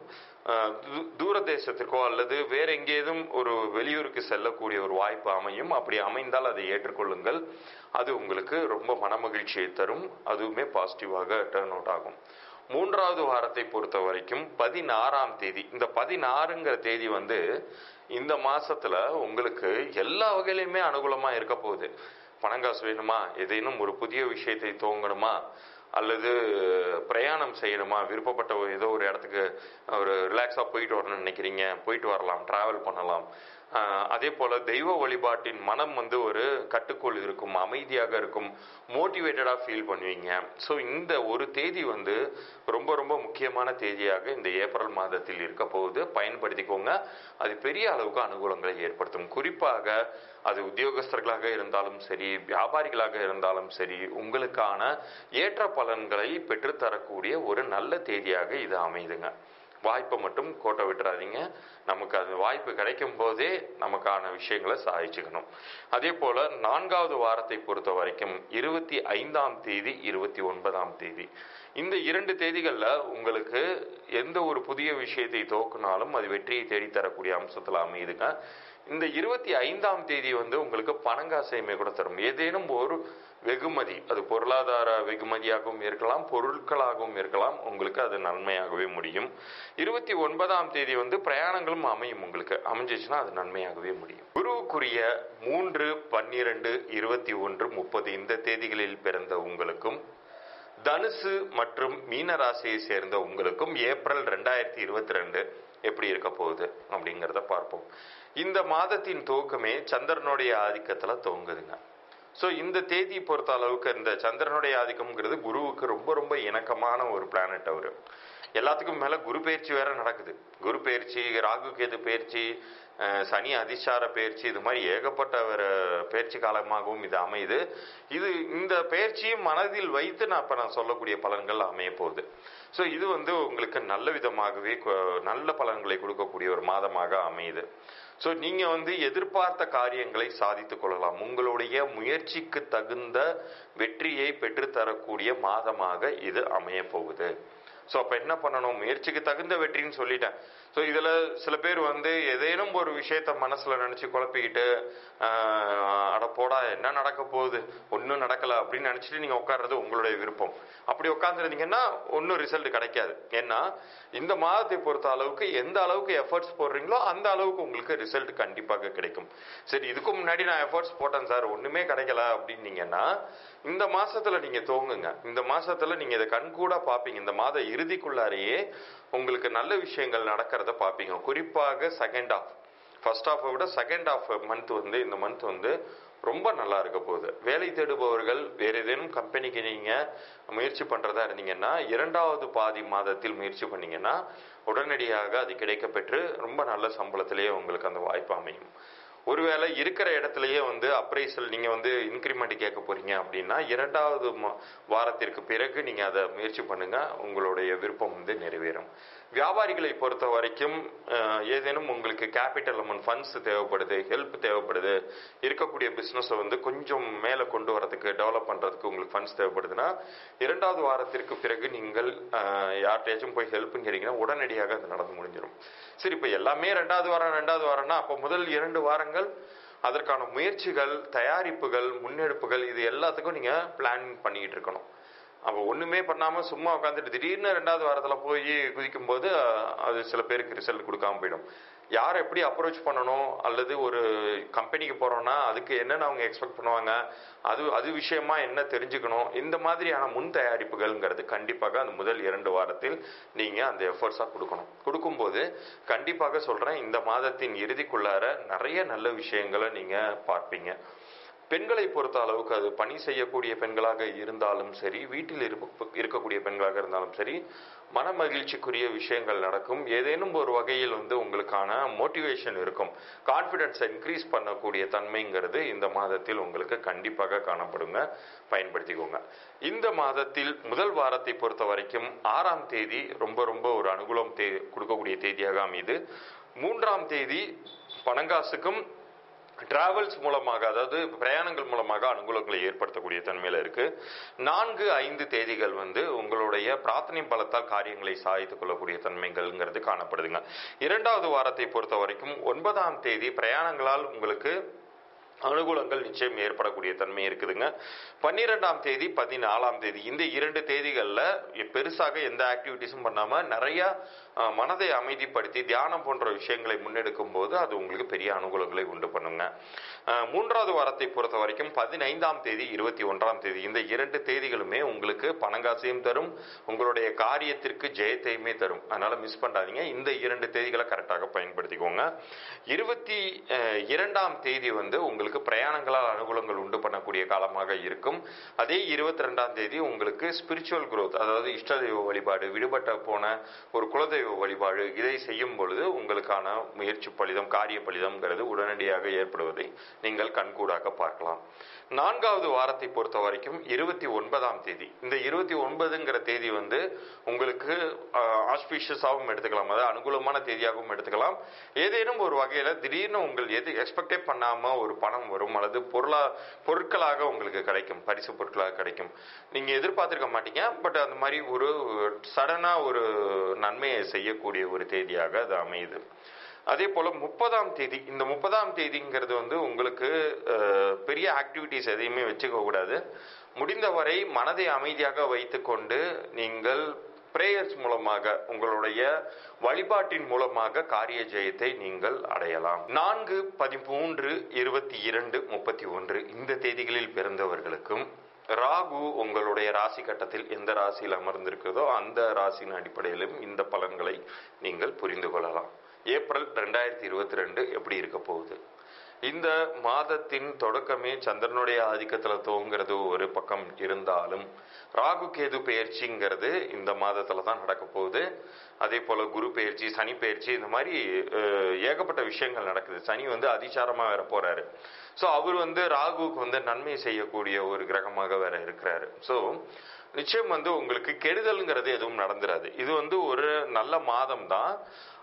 தூர தேசத்திற்கோ அல்லது வேற எங்கேதும் ஒரு வெளியூருக்கு செல்லக்கூடிய ஒரு வாய்ப்பு அமையும். அப்படி அமைந்தால் அதை ஏற்றுக்கொள்ளுங்கள். அது உங்களுக்கு ரொம்ப மனமகிழ்ச்சியை தரும். அதுவுமே பாசிட்டிவாக டர்ன் அவுட் ஆகும். மூன்றாவது வாரத்தை பொறுத்த வரைக்கும் பதினாறாம் தேதி, இந்த பதினாறுங்கிற தேதி வந்து இந்த மாசத்துல உங்களுக்கு எல்லா வகையிலுமே அனுகூலமா இருக்க போகுது. பணங்காசு வேணுமா, ஏதேனும் ஒரு புதிய விஷயத்தை துவங்கணுமா, அல்லது பிரயாணம் செய்யணுமா, விருப்பப்பட்ட ஏதோ ஒரு இடத்துக்கு ஒரு ரிலாக்ஸாக போயிட்டு வரணும்னு நினைக்கிறீங்க, போயிட்டு வரலாம், டிராவல் பண்ணலாம். அதே போல் தெய்வ வழிபாட்டின் மனம் வந்து ஒரு கட்டுக்குள் இருக்கும், அமைதியாக இருக்கும், மோட்டிவேட்டடாக ஃபீல் பண்ணுவீங்க. ஸோ இந்த ஒரு தேதி வந்து ரொம்ப ரொம்ப முக்கியமான தேதியாக இந்த ஏப்ரல் மாதத்தில் இருக்க போகுது. பயன்படுத்திக்கோங்க. அது பெரிய அளவுக்கு அனுகூலங்களை ஏற்படுத்தும். குறிப்பாக அது உத்தியோகஸ்தர்களாக இருந்தாலும் சரி, வியாபாரிகளாக இருந்தாலும் சரி, உங்களுக்கான ஏற்ற பலன்களை பெற்றுத்தரக்கூடிய ஒரு நல்ல தேதியாக இது அமைதுங்க. வாய்ப்பை மட்டும் கோட்டை விட்டுறாதீங்க. நமக்கு அது வாய்ப்பு கிடைக்கும் போதே நமக்கான விஷயங்களை சாதிச்சுக்கணும். அதே போல நான்காவது வாரத்தை பொறுத்த வரைக்கும் இருபத்தி ஐந்தாம் தேதி இருபத்தி ஒன்பதாம் தேதி, இந்த இரண்டு தேதிகளில் உங்களுக்கு எந்த ஒரு புதிய விஷயத்தை துவக்கினாலும் அது வெற்றியை தேடித்தரக்கூடிய அம்சத்தில் அமையுதுங்க. இந்த இருபத்தி ஐந்தாம் தேதி வந்து உங்களுக்கு பணங்காசையுமே கூட தரும். ஏதேனும் ஒரு வெகுமதி, அது பொருளாதார வெகுமதியாகவும் இருக்கலாம், பொருட்களாகவும் இருக்கலாம், உங்களுக்கு அது நன்மையாகவே முடியும். இருபத்தி ஒன்பதாம் தேதி வந்து பிரயாணங்களும் அமையும். உங்களுக்கு அமைஞ்சிச்சுன்னா அது நன்மையாகவே முடியும். குருவுக்குரிய மூன்று பன்னிரண்டு இருபத்தி ஒன்று முப்பது இந்த தேதிகளில் பிறந்த உங்களுக்கும், தனுசு மற்றும் மீன ராசியை சேர்ந்த உங்களுக்கும் ஏப்ரல் ரெண்டாயிரத்தி இருபத்தி ரெண்டு எப்படி இருக்க போகுது அப்படிங்கிறத பார்ப்போம். இந்த மாதத்தின் துவக்கமே சந்திரனுடைய ஆதிக்கத்துல துவங்குதுங்க. ஸோ இந்த தேதி பொறுத்த அளவுக்கு இந்த சந்திரனுடைய ஆதிக்கம்ங்கிறது குருவுக்கு ரொம்ப ரொம்ப இணக்கமான ஒரு பிளானட். அவரு எல்லாத்துக்கும் மேல குரு பயிற்சி வேற நடக்குது. குரு பயிற்சி, ராகு கேது பயிற்சி, சனி அதிசார பயிற்சி, இது மாதிரி ஏகப்பட்ட ஒரு பயிற்சி காலமாகவும் இது அமையுது. இது இந்த பயிற்சியும் மனதில் வைத்து நான் இப்போ நான் சொல்லக்கூடிய பலன்கள் அமைய போகுது. ஸோ இது வந்து உங்களுக்கு நல்ல விதமாகவே நல்ல பலன்களை கொடுக்கக்கூடிய ஒரு மாதமாக அமையுது. ஸோ நீங்கள் வந்து எதிர்பார்த்த காரியங்களை சாதித்து கொள்ளலாம். உங்களுடைய முயற்சிக்கு தகுந்த வெற்றியை பெற்றுத்தரக்கூடிய மாதமாக இது அமைய போகுது. ஸோ அப்போ என்ன பண்ணணும், முயற்சிக்கு தகுந்த வெற்றின்னு சொல்லிட்டேன். ஸோ இதில் சில பேர் வந்து ஏதேனும் ஒரு விஷயத்த மனசில் நினச்சி குழப்பிக்கிட்டு அட போடா என்ன நடக்க போகுது, ஒன்றும் நடக்கலை அப்படின்னு நினச்சிட்டு நீங்கள் உட்கார்றது உங்களுடைய விருப்பம். அப்படி உட்காந்துருந்தீங்கன்னா ஒன்றும் ரிசல்ட் கிடைக்காது. ஏன்னா இந்த மாதத்தை பொறுத்த அளவுக்கு எந்த அளவுக்கு எஃபர்ட்ஸ் போடுறீங்களோ அந்த அளவுக்கு உங்களுக்கு ரிசல்ட் கண்டிப்பாக கிடைக்கும். சரி, இதுக்கு முன்னாடி நான் எஃபர்ட்ஸ் போட்டேன் சார் ஒன்றுமே கிடைக்கல அப்படின்னீங்கன்னா இந்த மாசத்துல நீங்க துவங்குங்க. இந்த மாசத்துல நீங்க இதை கண்கூடா பார்ப்பீங்க. இந்த மாத இறுதிக்குள்ளாரையே உங்களுக்கு நல்ல விஷயங்கள் நடக்கிறத பார்ப்பீங்க. குறிப்பாக செகண்ட் ஆஃப், ஃபர்ஸ்ட் ஆஃபை விட செகண்ட் ஆஃப் மந்த் வந்து இந்த மந்த் வந்து ரொம்ப நல்லா இருக்க போகுது. வேலை தேடுபவர்கள் வேற ஏதேனும் கம்பெனிக்கு நீங்க முயற்சி பண்றதா இருந்தீங்கன்னா இரண்டாவது பாதி மாதத்தில் முயற்சி பண்ணீங்கன்னா உடனடியாக அது கிடைக்க பெற்று ரொம்ப நல்ல சம்பளத்திலேயே உங்களுக்கு அந்த வாய்ப்பு அமையும். ஒருவேளை இருக்கிற இடத்துலயே வந்து அப்ரைசல் நீங்க வந்து இன்கிரிமெண்ட் கேட்க போறீங்க அப்படின்னா இரண்டாவது வாரத்திற்கு பிறகு நீங்க அதை முயற்சி பண்ணுங்க, உங்களுடைய விருப்பம் வந்து நிறைவேறும். வியாபாரிகளை பொறுத்த வரைக்கும் ஏதேனும் உங்களுக்கு கேபிட்டல் அமௌண்ட் ஃபண்ட்ஸ் தேவைப்படுது, ஹெல்ப் தேவைப்படுது, இருக்கக்கூடிய பிஸ்னஸை வந்து கொஞ்சம் மேலே கொண்டு வரதுக்கு டெவலப் பண்ணுறதுக்கு உங்களுக்கு ஃபண்ட்ஸ் தேவைப்படுதுன்னா இரண்டாவது வாரத்திற்கு பிறகு நீங்கள் யார்கிட்டயாச்சும் போய் ஹெல்ப்புங்கிறீங்கன்னா உடனடியாக அது நடந்து முடிஞ்சிடும். சரி, இப்போ எல்லாமே ரெண்டாவது வாரம் ரெண்டாவது வாரம்னா அப்போ முதல் இரண்டு வாரங்கள் அதற்கான முயற்சிகள், தயாரிப்புகள், முன்னெடுப்புகள் இது எல்லாத்துக்கும் நீங்கள் பிளான் பண்ணிக்கிட்டு இருக்கணும். அப்போ ஒன்றுமே பண்ணாமல் சும்மா உட்காந்துட்டு திடீர்னு ரெண்டாவது வாரத்தில் போய் குதிக்கும் போது அது சில பேருக்கு ரிசல்ட் கொடுக்காம போயிடும். யாரை எப்படி அப்ரோச் பண்ணணும், அல்லது ஒரு கம்பெனிக்கு போகிறோன்னா அதுக்கு என்னென்ன அவங்க எக்ஸ்பெக்ட் பண்ணுவாங்க, அது அது விஷயமா என்ன தெரிஞ்சுக்கணும், இந்த மாதிரியான முன் தயாரிப்புகள்ங்கிறது கண்டிப்பாக அந்த முதல் இரண்டு வாரத்தில் நீங்கள் அந்த எஃபர்ட்ஸாக கொடுக்கணும். கொடுக்கும்போது கண்டிப்பாக சொல்கிறேன், இந்த மாதத்தின் இறுதிக்குள்ளார நிறைய நல்ல விஷயங்களை நீங்கள் பார்ப்பீங்க. பெண்களை பொறுத்த அளவுக்கு அது பணி செய்யக்கூடிய பெண்களாக இருந்தாலும் சரி, வீட்டில் இருக்கக்கூடிய பெண்களாக இருந்தாலும் சரி, மன மகிழ்ச்சிக்குரிய விஷயங்கள் நடக்கும். ஏதேனும் ஒரு வகையில் வந்து உங்களுக்கான மோட்டிவேஷன் இருக்கும். கான்ஃபிடன்ஸை இன்க்ரீஸ் பண்ணக்கூடிய தன்மைங்கிறது இந்த மாதத்தில் உங்களுக்கு கண்டிப்பாக காணப்படுங்க. பயன்படுத்திக்கோங்க. இந்த மாதத்தில் முதல் வாரத்தை பொறுத்த வரைக்கும் ஆறாம் தேதி ரொம்ப ரொம்ப ஒரு அனுகூலம் தே கொடுக்கக்கூடிய தேதியாக அமையுது. மூன்றாம் தேதி பணங்காசுக்கும் டிராவல்ஸ் மூலமாக, அதாவது பிரயாணங்கள் மூலமாக அனுகூலங்களை ஏற்படுத்தக்கூடிய தன்மையில இருக்கு. நான்கு ஐந்து தேதிகள் வந்து உங்களுடைய பிரார்த்தனை பலத்தால் காரியங்களை சாதித்துக் கொள்ளக்கூடிய தன்மைகள்ங்கிறது காணப்படுதுங்க. இரண்டாவது வாரத்தை பொறுத்த வரைக்கும் ஒன்பதாம் தேதி பிரயாணங்களால் உங்களுக்கு அனுகூலங்கள் நிச்சயம் ஏற்படக்கூடிய தன்மை இருக்குதுங்க. பன்னிரெண்டாம் தேதி பதினாலாம் தேதி இந்த இரண்டு தேதிகள்ல பெருசாக எந்த ஆக்டிவிட்டிஸும் பண்ணாம நிறைய மனதை அமைதிப்படுத்தி தியானம் போன்ற விஷயங்களை முன்னெடுக்கும் போது அது உங்களுக்கு பெரிய அனுகூலங்களை உண்டு பண்ணுங்க. மூன்றாவது வாரத்தை பொறுத்த வரைக்கும் பதினைந்தாம் தேதி இருபத்தி ஒன்றாம் தேதி இந்த இரண்டு தேதிகளுமே உங்களுக்கு பணங்காசையும் தரும், உங்களுடைய காரியத்திற்கு ஜெயத்தையுமே தரும். அதனால மிஸ் பண்ணாதீங்க. இந்த இரண்டு தேதிகளை கரெக்டாக பயன்படுத்திக்கோங்க. இருபத்தி இரண்டாம் தேதி வந்து உங்களுக்கு பிரயாணங்களால் அனுகூலங்கள் உண்டு பண்ணக்கூடிய காலமாக இருக்கும். அதே இருபத்தி ரெண்டாம் தேதி உங்களுக்கு ஸ்பிரிச்சுவல் growth, அதாவது இஷ்ட தெய்வ வழிபாடு, விடுபட்ட போன ஒரு குலதெய்வ வழிபாடு, இதை செய்யும் பொழுது உங்களுக்கான முயற்சி பலிதம், காரிய பலிதம்ங்கிறது உடனடியாக ஏற்படுவதை நீங்கள் கண்கூடாக பார்க்கலாம். நான்காவது வாரத்தை பொறுத்த வரைக்கும் இருபத்தி ஒன்பதாம் தேதி இந்த இருபத்தி ஒன்பதுங்கிற தேதி வந்து உங்களுக்கு ஆஸ்பிஷியஸாகவும் எடுத்துக்கலாம், அதாவது அனுகூலமான தேதியாகவும் எடுத்துக்கலாம். ஏதேனும் ஒரு வகையில திடீர்னு உங்கள் எது எக்ஸ்பெக்டே பண்ணாம ஒரு பணம் வரும், அல்லது பொருளா பொருட்களாக உங்களுக்கு கிடைக்கும், பரிசு பொருட்களாக கிடைக்கும். நீங்க எதிர்பார்த்திருக்க மாட்டீங்க, பட் அந்த மாதிரி ஒரு சடனா ஒரு நன்மையை செய்யக்கூடிய ஒரு தேதியாக அது அமையுது. அதே போல முப்பதாம் தேதி இந்த முப்பதாம் தேதிங்கிறது வந்து உங்களுக்கு பெரிய ஆக்டிவிட்டிஸ் எதையுமே வச்சுக்க கூடாது. முடிந்தவரை மனதை அமைதியாக வைத்துக்கொண்டு நீங்கள் பிரேயர்ஸ் மூலமாக, உங்களுடைய வழிபாட்டின் மூலமாக காரிய ஜெயத்தை நீங்கள் அடையலாம். நான்கு பதிமூன்று இருபத்தி இரண்டு முப்பத்தி ஒன்று இந்த தேதிகளில் பிறந்தவர்களுக்கும் ராகு உங்களுடைய ராசி கட்டத்தில் எந்த ராசியில் அமர்ந்திருக்கிறதோ அந்த ராசியின் அடிப்படையிலும் இந்த பலன்களை நீங்கள் புரிந்து கொள்ளலாம். ஏப்ரல் ரெண்டாயிரத்தி இருபத்தி ரெண்டு எப்படி இருக்க போகுது? இந்த மாதத்தின் தொடக்கமே சந்திரனுடைய ஆதிக்கத்துல துவங்கிறது ஒரு பக்கம் இருந்தாலும், ராகு கேது பெயர்ச்சிங்கிறது இந்த மாதத்துல தான் நடக்க போகுது. அதே போல குரு பெயர்ச்சி, சனி பெயர்ச்சி, இந்த மாதிரி ஏகப்பட்ட விஷயங்கள் நடக்குது. சனி வந்து அதிசாரமா வேற போறாரு. ஸோ அவர் வந்து ராகுவுக்கு வந்து நன்மை செய்யக்கூடிய ஒரு கிரகமாக வேற இருக்கிறாரு. ஸோ நிச்சயம் வந்து உங்களுக்கு கெடுதல்ங்கிறது எதுவும் நடந்துராது. இது வந்து ஒரு நல்ல மாதம் தான்.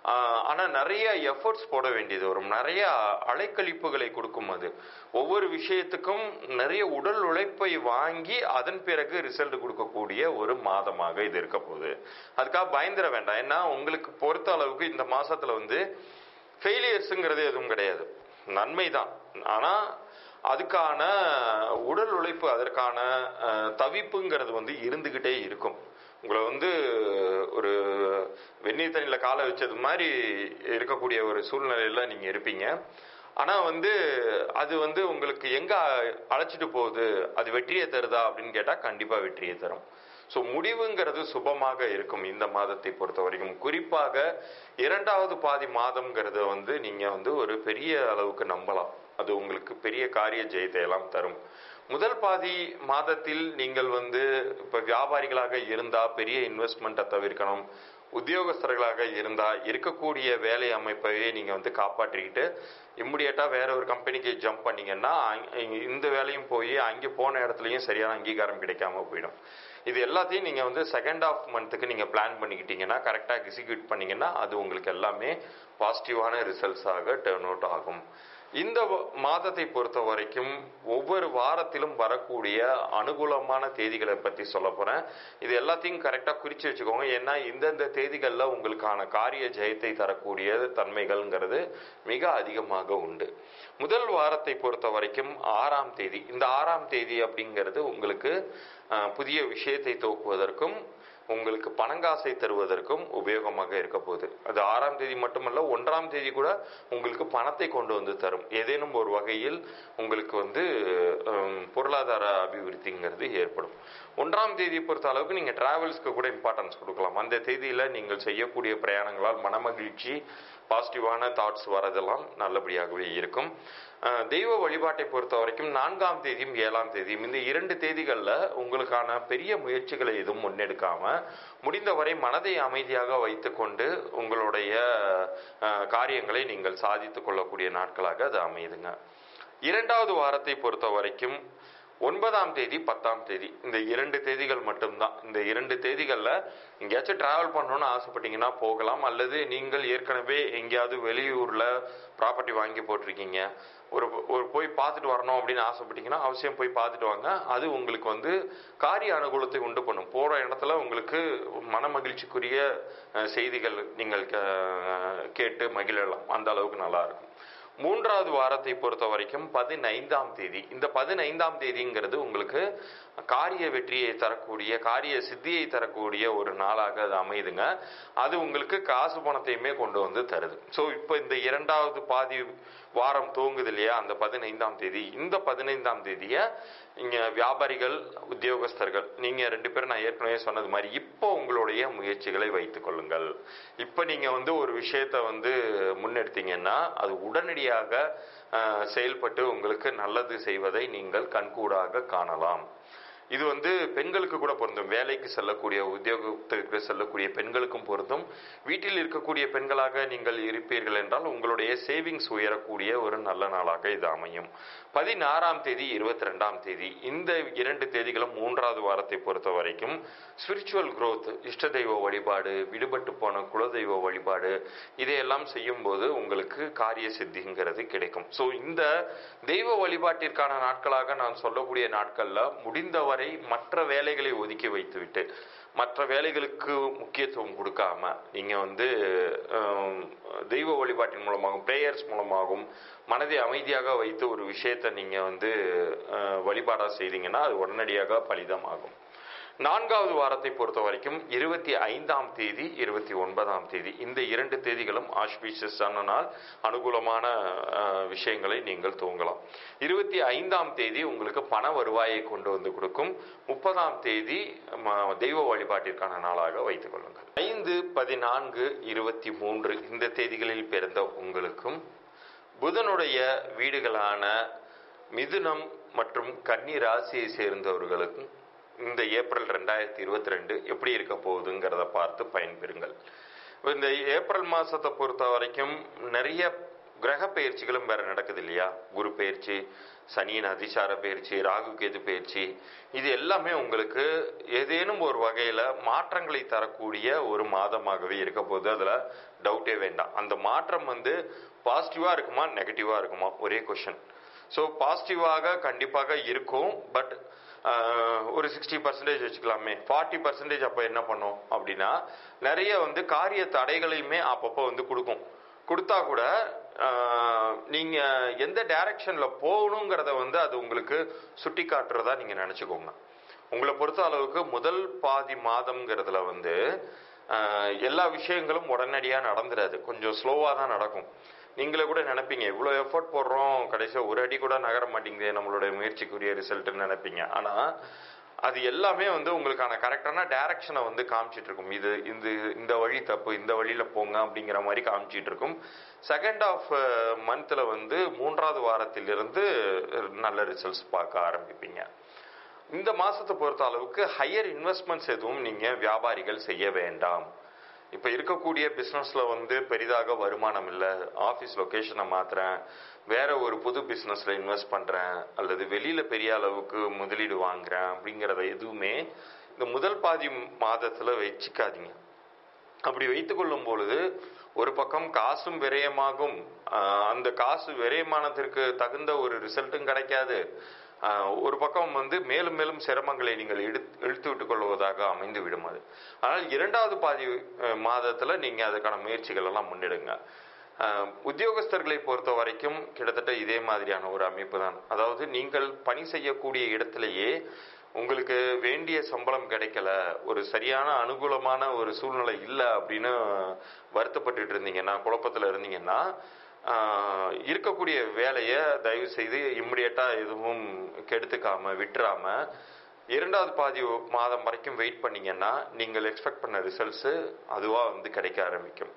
ஆனா நிறைய எஃபர்ட்ஸ் போட வேண்டியது வரும், நிறைய அலைக்கழிப்புகளை கொடுக்கும். அது ஒவ்வொரு விஷயத்துக்கும் நிறைய உடல் உழைப்பை வாங்கி அதன் பிறகு ரிசல்ட் கொடுக்கக்கூடிய ஒரு மாதமாக இது இருக்க போகுது. அதுக்காக பயந்துட வேண்டாம். ஏன்னா உங்களுக்கு பொறுத்த அளவுக்கு இந்த மாசத்துல வந்து ஃபெயிலியர்ஸுங்கிறது எதுவும் கிடையாது, நன்மை தான். ஆனா அதுக்கான உடல் உழைப்பு, அதற்கான தவிப்புங்கிறது வந்து இருந்துகிட்டே இருக்கும். உங்களை வந்து ஒரு வெந்நீர் தண்ணியில காலை வச்சது மாதிரி இருக்கக்கூடிய ஒரு சூழ்நிலையில நீங்க இருப்பீங்க. ஆனா வந்து அது வந்து உங்களுக்கு எங்க அழைச்சிட்டு போகுது, அது வெற்றியை தருதா அப்படின்னு கேட்டா கண்டிப்பா வெற்றியை தரும். ஸோ முடிவுங்கிறது சுபமாக இருக்கும் இந்த மாதத்தை பொறுத்த வரைக்கும். குறிப்பாக இரண்டாவது பாதி மாதம்ங்கிறத வந்து நீங்க வந்து ஒரு பெரிய அளவுக்கு நம்பலாம். அது உங்களுக்கு பெரிய காரிய ஜெயத்தை எல்லாம் தரும். முதல் பாதி மாதத்தில் நீங்கள் வந்து இப்ப வியாபாரிகளாக இருந்தா பெரிய இன்வெஸ்ட்மெண்ட்டை தவிர்க்கணும். உத்தியோகஸ்தர்களாக இருந்தா இருக்கக்கூடிய வேலை அமைப்பையே நீங்க வந்து காப்பாற்றிக்கிட்டு இம்மிடியட்டா வேற ஒரு கம்பெனிக்கு ஜம்ப் பண்ணீங்கன்னா இந்த வேலையும் போய் அங்கே போன இடத்துலயும் சரியான அங்கீகாரம் கிடைக்காம போயிடும். இது எல்லாத்தையும் நீங்க வந்து செகண்ட் ஆஃப் மந்த்துக்கு நீங்க பிளான் பண்ணிக்கிட்டீங்கன்னா, கரெக்டா எக்ஸிக்யூட் பண்ணீங்கன்னா அது உங்களுக்கு எல்லாமே பாசிட்டிவான ரிசல்ட்ஸாக டர்ன் அவுட் ஆகும். இந்த மாதத்தை பொறுத்த வரைக்கும் ஒவ்வொரு வாரத்திலும் வரக்கூடிய அனுகூலமான தேதிகளை பத்தி சொல்ல போறேன். இது எல்லாத்தையும் கரெக்டா குறிச்சு வச்சுக்கோங்க. ஏன்னா இந்தந்த தேதிகள்ல உங்களுக்கான காரிய ஜெயத்தை தரக்கூடிய தன்மைகள்ங்கிறது மிக அதிகமாக உண்டு. முதல் வாரத்தை பொறுத்த வரைக்கும் ஆறாம் தேதி இந்த ஆறாம் தேதி அப்படிங்கிறது உங்களுக்கு புதிய விஷயத்தை துவக்குவதற்கும் உங்களுக்கு பணங்காசை தருவதற்கும் உபயோகமாக இருக்க போகுது. அது ஆறாம் தேதி மட்டுமல்ல, ஒன்றாம் தேதி கூட உங்களுக்கு பணத்தை கொண்டு வந்து தரும். ஏதேனும் ஒரு வகையில் உங்களுக்கு வந்து பொருளாதார அபிவிருத்திங்கிறது ஏற்படும். ஒன்றாம் தேதி பொறுத்த அளவுக்கு நீங்க டிராவல்ஸ்க்கு கூட இம்பார்ட்டன்ஸ் கொடுக்கலாம். அந்த தேதியில நீங்கள் செய்யக்கூடிய பிரயாணங்களால் மனமகிழ்ச்சி, பாசிட்டிவான தாட்ஸ் வரதெல்லாம் நல்லபடியாகவே இருக்கும். தெய்வ வழிபாட்டை பொறுத்த வரைக்கும் நான்காம் தேதியும் ஏழாம் தேதியும் இந்த இரண்டு தேதிகளில் உங்களுக்கான பெரிய முயற்சிகளை எதுவும் முன்னெடுக்காம முடிந்தவரை மனதை அமைதியாக வைத்துக்கொண்டு உங்களுடைய காரியங்களை நீங்கள் சாதித்து கொள்ளக்கூடிய நாட்களாக அது அமையுதுங்க. இரண்டாவது வாரத்தை பொறுத்த வரைக்கும் ஒன்பதாம் தேதி பத்தாம் தேதி இந்த இரண்டு தேதிகள் மட்டும்தான். இந்த இரண்டு தேதிகளில் எங்கேயாச்சும் டிராவல் பண்ணணும்னு ஆசைப்பட்டீங்கன்னா போகலாம், அல்லது நீங்கள் ஏற்கனவே எங்கேயாவது வெளியூரில் ப்ராப்பர்ட்டி வாங்கி போட்டிருக்கீங்க, ஒரு ஒரு போய் பார்த்துட்டு வரணும் அப்படின்னு ஆசைப்பட்டீங்கன்னா அவசியம் போய் பார்த்துட்டு வாங்க. அது உங்களுக்கு வந்து காரிய அனுகூலத்தை உண்டு பண்ணும். போகிற இடத்துல உங்களுக்கு மன மகிழ்ச்சிக்குரிய செய்திகள் நீங்கள் கேட்டு மகிழலாம், அந்த அளவுக்கு நல்லா இருக்கும். மூன்றாவது வாரத்தை பொறுத்த வரைக்கும் பதினைந்தாம் தேதி, இந்த பதினைந்தாம் தேதிங்கிறது உங்களுக்கு காரிய வெற்றியை தரக்கூடிய, காரிய சித்தியை தரக்கூடிய ஒரு நாளாக அது அமையுதுங்க. அது உங்களுக்கு காசு பணத்தையுமே கொண்டு வந்து தருது. ஸோ இப்போ இந்த இரண்டாவது பாதி வாரம் துவங்குது இல்லையா, அந்த பதினைந்தாம் தேதி, இந்த பதினைந்தாம் தேதியை இங்கே வியாபாரிகள், உத்தியோகஸ்தர்கள், நீங்கள் ரெண்டு பேரும் நான் ஏற்கனவே சொன்னது மாதிரி இப்போ உங்களுடைய முயற்சிகளை வைத்துக் கொள்ளுங்கள். இப்போ நீங்கள் வந்து ஒரு விஷயத்தை வந்து முன்னெடுத்தீங்கன்னா அது உடனடியாக செயல்பட்டு உங்களுக்கு நல்லது செய்வதை நீங்கள் கண்கூடாக காணலாம். இது வந்து பெண்களுக்கு கூட பொருந்தும். வேலைக்கு செல்லக்கூடிய, உத்தியோகத்திற்கு செல்லக்கூடிய பெண்களுக்கும் பொருந்தும். வீட்டில் இருக்கக்கூடிய பெண்களாக நீங்கள் இருப்பீர்கள் என்றால் உங்களுடைய சேவிங்ஸ் உயரக்கூடிய ஒரு நல்ல நாளாக இது அமையும். பதினாறாம் தேதி இருபத்தி ரெண்டாம் தேதி இந்த இரண்டு தேதிகளும் மூன்றாவது வாரத்தை பொறுத்த வரைக்கும் ஸ்பிரிச்சுவல் குரோத், இஷ்ட தெய்வ வழிபாடு, விடுபட்டு போன குலதெய்வ வழிபாடு, இதையெல்லாம் செய்யும் போது உங்களுக்கு காரிய சித்திங்கிறது கிடைக்கும். ஸோ இந்த தெய்வ வழிபாட்டிற்கான நாட்களாக நான் சொல்லக்கூடிய நாட்கள்ல முடிந்தவரை மற்ற வேலைகளை ஒதுக்கி வைத்துவிட்டு, மற்ற வேலைகளுக்கு முக்கியத்துவம் கொடுக்காம நீங்க வந்து தெய்வ வழிபாட்டின் மூலமாகவும் பிரேயர்ஸ் மூலமாகவும் மனதை அமைதியாக வைத்து ஒரு விஷயத்தை நீங்க வந்து வழிபாடா செய்தீங்கன்னா அது உடனடியாக பலிதமாகும். நான்காவது வாரத்தை பொறுத்த வரைக்கும் இருபத்தி ஐந்தாம் தேதி இருபத்தி ஒன்பதாம் தேதி இந்த இரண்டு தேதிகளும் ஆஸ்பீஷியஸான நாள், அனுகூலமான விஷயங்களை நீங்கள் துவங்கலாம். இருபத்தி ஐந்தாம் தேதி உங்களுக்கு பண வருவாயை கொண்டு வந்து கொடுக்கும். முப்பதாம் தேதி தெய்வ வழிபாட்டிற்கான நாளாக வைத்துக் கொள்ளுங்கள். ஐந்து பதினான்கு இருபத்தி மூன்று இந்த தேதிகளில் பிறந்த உங்களுக்கும் புதனுடைய வீடுகளான மிதுனம் மற்றும் கன்னி ராசியை சேர்ந்தவர்களுக்கும் இந்த ஏப்ரல் ரெண்டாயிரத்தி இருபத்தி ரெண்டு எப்படி இருக்க போகுதுங்கிறத பார்த்து பயன்பெறுங்கள். இந்த ஏப்ரல் மாசத்தை பொறுத்த வரைக்கும் நிறைய கிரக பயிற்சிகளும் வேற நடக்குது இல்லையா. குரு பயிற்சி, சனியின் அதிசார பயிற்சி, ராகு கேது பயிற்சி, இது எல்லாமே உங்களுக்கு ஏதேனும் ஒரு வகையில மாற்றங்களை தரக்கூடிய ஒரு மாதமாகவே இருக்க போகுது. அதுல டவுட்டே வேண்டாம். அந்த மாற்றம் வந்து பாசிட்டிவா இருக்குமா நெகட்டிவா இருக்குமா, ஒரே கொஸ்டின். ஸோ பாசிட்டிவாக கண்டிப்பாக இருக்கும். பட் ஒரு சிக்ஸ்டி பர்சன்டேஜ் வச்சுக்கலாமே. ஃபார்ட்டி பர்சன்டேஜ் அப்போ என்ன பண்ணும் அப்படின்னா, நிறைய வந்து காரிய தடைகளையுமே அப்பப்போ வந்து கொடுக்கும். கொடுத்தா கூட நீங்க எந்த டைரக்ஷன்ல போகணுங்கிறத வந்து அது உங்களுக்கு சுட்டி காட்டுறதா நீங்க நினைச்சுக்கோங்க. உங்களை பொறுத்த அளவுக்கு முதல் பாதி மாதம்ங்கிறதுல வந்து எல்லா விஷயங்களும் உடனடியா நடந்துடாது, கொஞ்சம் ஸ்லோவா தான் நடக்கும். நீங்களே கூட நினைப்பீங்க இவ்வளோ எஃபர்ட் போடுறோம், கடைசியாக ஒரு அடி கூட நகர மாட்டேங்குது நம்மளுடைய முயற்சிக்குரிய ரிசல்ட்னு நினைப்பீங்க. ஆனால் அது எல்லாமே வந்து உங்களுக்கான கரெக்டான டைரக்ஷனை வந்து காமிச்சிட்டு இருக்கும். இது இந்த இந்த வழி தப்பு, இந்த வழியில போங்க அப்படிங்கிற மாதிரி காமிச்சிட்டு இருக்கும். செகண்ட் ஆஃப் மந்த்ல வந்து மூன்றாவது வாரத்திலிருந்து நல்ல ரிசல்ட்ஸ் பார்க்க ஆரம்பிப்பீங்க. இந்த மாசத்தை பொறுத்த அளவுக்கு ஹையர் இன்வெஸ்ட்மெண்ட்ஸ் எதுவும் நீங்க வியாபாரிகள் செய்ய வேண்டாம். இப்போ இருக்கக்கூடிய பிஸ்னஸ்ல வந்து பெரிதாக வருமானம் இல்லை, ஆஃபீஸ் லொக்கேஷனை மாத்துறேன், வேற ஒரு புது பிஸ்னஸ்ல இன்வெஸ்ட் பண்றேன், அல்லது வெளியில பெரிய அளவுக்கு முதலீடு வாங்குறேன் அப்படிங்கிறத எதுவுமே இந்த முதல் பாதி மாதத்துல வச்சுக்காதீங்க. அப்படி வைத்துக் கொள்ளும் பொழுது ஒரு பக்கம் காசும் விரயமாகும், அந்த காசு விரயமானதற்கு தகுந்த ஒரு ரிசல்ட்டும் கிடைக்காது. ஒரு பக்கம் வந்து மேலும் மேலும் சிரமங்களை நீங்கள் இழுத்து விட்டுக் கொள்வதாக அமைந்து விடும். அது ஆனால் இரண்டாவது பாதி மாதத்துல நீங்க அதுக்கான முயற்சிகள் எல்லாம் முன்னெடுங்க. உத்தியோகஸ்தர்களை பொறுத்த வரைக்கும் கிட்டத்தட்ட இதே மாதிரியான ஒரு அமைப்பு தான். அதாவது நீங்கள் பணி செய்யக்கூடிய இடத்திலேயே உங்களுக்கு வேண்டிய சம்பளம் கிடைக்கல, ஒரு சரியான அனுகூலமான ஒரு சூழ்நிலை இல்லை அப்படின்னு வருத்தப்பட்டு இருந்தீங்கன்னா, குழப்பத்துல இருந்தீங்கன்னா, இருக்கக்கூடிய வேலையை தயவு செய்து இம்மிடியட்டா எதுவும் கெடுத்துக்காம விட்டுறாம இரண்டாவது பாதி மாதம் வரைக்கும் வெயிட் பண்ணீங்கன்னா நீங்கள் எக்ஸ்பெக்ட் பண்ண ரிசல்ட்ஸ் அதுவா வந்து கிடைக்க ஆரம்பிக்கும்.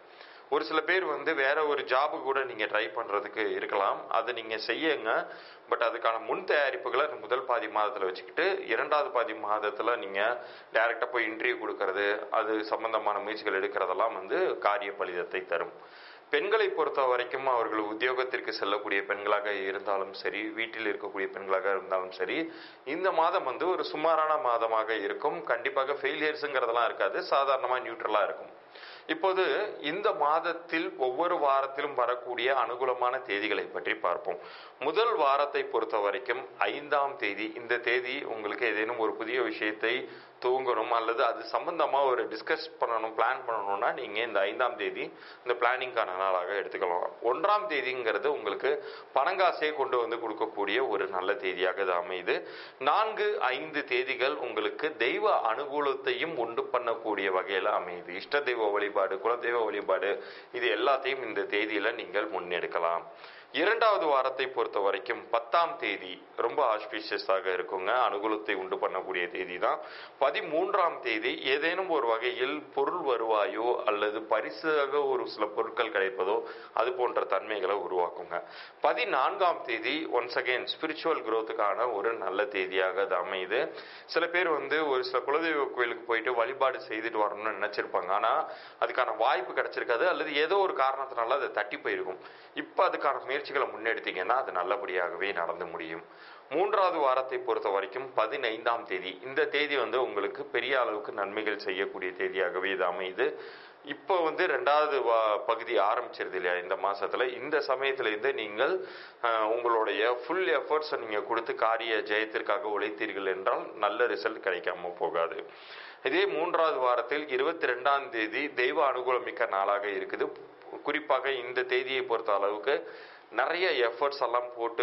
ஒரு சில பேர் வந்து வேற ஒரு ஜாபு கூட நீங்க ட்ரை பண்றதுக்கு இருக்கலாம், அதை நீங்க செய்யுங்க. பட் அதுக்கான முன் தயாரிப்புகளை முதல் பாதி மாதத்துல வச்சுக்கிட்டு இரண்டாவது பாதி மாதத்துல நீங்க டைரக்டா போய் இன்டர்வியூ கொடுக்கறது, அது சம்பந்தமான முயற்சிகள் எடுக்கிறதெல்லாம் வந்து காரிய பலிதத்தை தரும். பெண்களை பொறுத்த வரைக்கும் அவர்கள் உத்தியோகத்திற்கு செல்லக்கூடிய பெண்களாக இருந்தாலும் சரி, வீட்டில் இருக்கக்கூடிய பெண்களாக இருந்தாலும் சரி, இந்த மாதம் வந்து ஒரு சுமாரான மாதமாக இருக்கும். கண்டிப்பாக ஃபெயிலியர்ஸுங்கிறதெல்லாம் இருக்காது, சாதாரணமா நியூட்ரலா இருக்கும். இப்போது இந்த மாதத்தில் ஒவ்வொரு வாரத்திலும் வரக்கூடிய அனுகூலமான தேதிகளை பற்றி பார்ப்போம். முதல் வாரத்தை பொறுத்த வரைக்கும் ஐந்தாம் தேதி, இந்த தேதி உங்களுக்கு ஏதேனும் ஒரு புதிய விஷயத்தை துவங்கணும் அல்லது அது சம்பந்தமா ஒரு டிஸ்கஸ் பண்ணணும், பிளான் பண்ணணும்னா நீங்க இந்த ஐந்தாம் தேதி இந்த பிளானிங்கான நாளாக எடுத்துக்கலாம். ஒன்றாம் தேதிங்கிறது உங்களுக்கு பணங்காசையை கொண்டு வந்து கொடுக்கக்கூடிய ஒரு நல்ல தேதியாக இது அமையுது. நான்கு ஐந்து தேதிகள் உங்களுக்கு தெய்வ அனுகூலத்தையும் உண்டு பண்ணக்கூடிய வகையில அமையுது. இஷ்ட தெய்வ வழிபாடு, குலதெய்வ வழிபாடு, இது எல்லாத்தையும் இந்த தேதியில நீங்கள் முன்னெடுக்கலாம். இரண்டாவது வாரத்தை பொறுத்த வரைக்கும் பத்தாம் தேதி ரொம்ப ஆஸ்பிஷியஸாக இருக்குங்க, அனுகூலத்தை உண்டு பண்ணக்கூடிய தேதி தான். பதிமூன்றாம் தேதி ஏதேனும் ஒரு வகையில் பொருள் வருவாயோ அல்லது பரிசாக ஒரு சில பொருட்கள் கிடைப்பதோ அது போன்ற தன்மைகளை உருவாக்குங்க. பதினான்காம் தேதி ஒன்ஸ் அகெயின் ஸ்பிரிச்சுவல் குரோத்துக்கான ஒரு நல்ல தேதியாக அது அமையுது. சில பேர் வந்து ஒரு சில குலதெய்வ கோயிலுக்கு போயிட்டு வழிபாடு செய்துட்டு வரணும்னு நினைச்சிருப்பாங்க, ஆனா அதுக்கான வாய்ப்பு கிடைச்சிருக்காது அல்லது ஏதோ ஒரு காரணத்தினால அதை தட்டி போயிருக்கும். இப்ப அதுக்கான முயற்சிகளை முன்னெடுத்தீங்கன்னா அது நல்லபடியாகவே நடந்து முடியும். மூன்றாவது வாரத்தை பொறுத்த வரைக்கும் பதினைந்தாம் தேதி, இந்த தேதி வந்து உங்களுக்கு பெரிய அளவுக்கு நன்மைகள் செய்யக்கூடிய தேதியாகவே இது அமையுது. இப்போ வந்து ரெண்டாவது பகுதி ஆரம்பிச்சிருது இல்லையா இந்த மாசத்துல, இந்த சமயத்துல இருந்து நீங்கள் உங்களுடைய ஃபுல் எஃபர்ட்ஸை நீங்க கொடுத்து காரிய ஜெயத்திற்காக உழைத்தீர்கள் என்றால் நல்ல ரிசல்ட் கிடைக்காம போகாது. இதே மூன்றாவது வாரத்தில் இருபத்தி ரெண்டாம் தேதி தெய்வ அனுகூலமிக்க நாளாக இருக்குது. குறிப்பாக இந்த தேதியை பொறுத்த அளவுக்கு நிறைய எஃபர்ட்ஸ் எல்லாம் போட்டு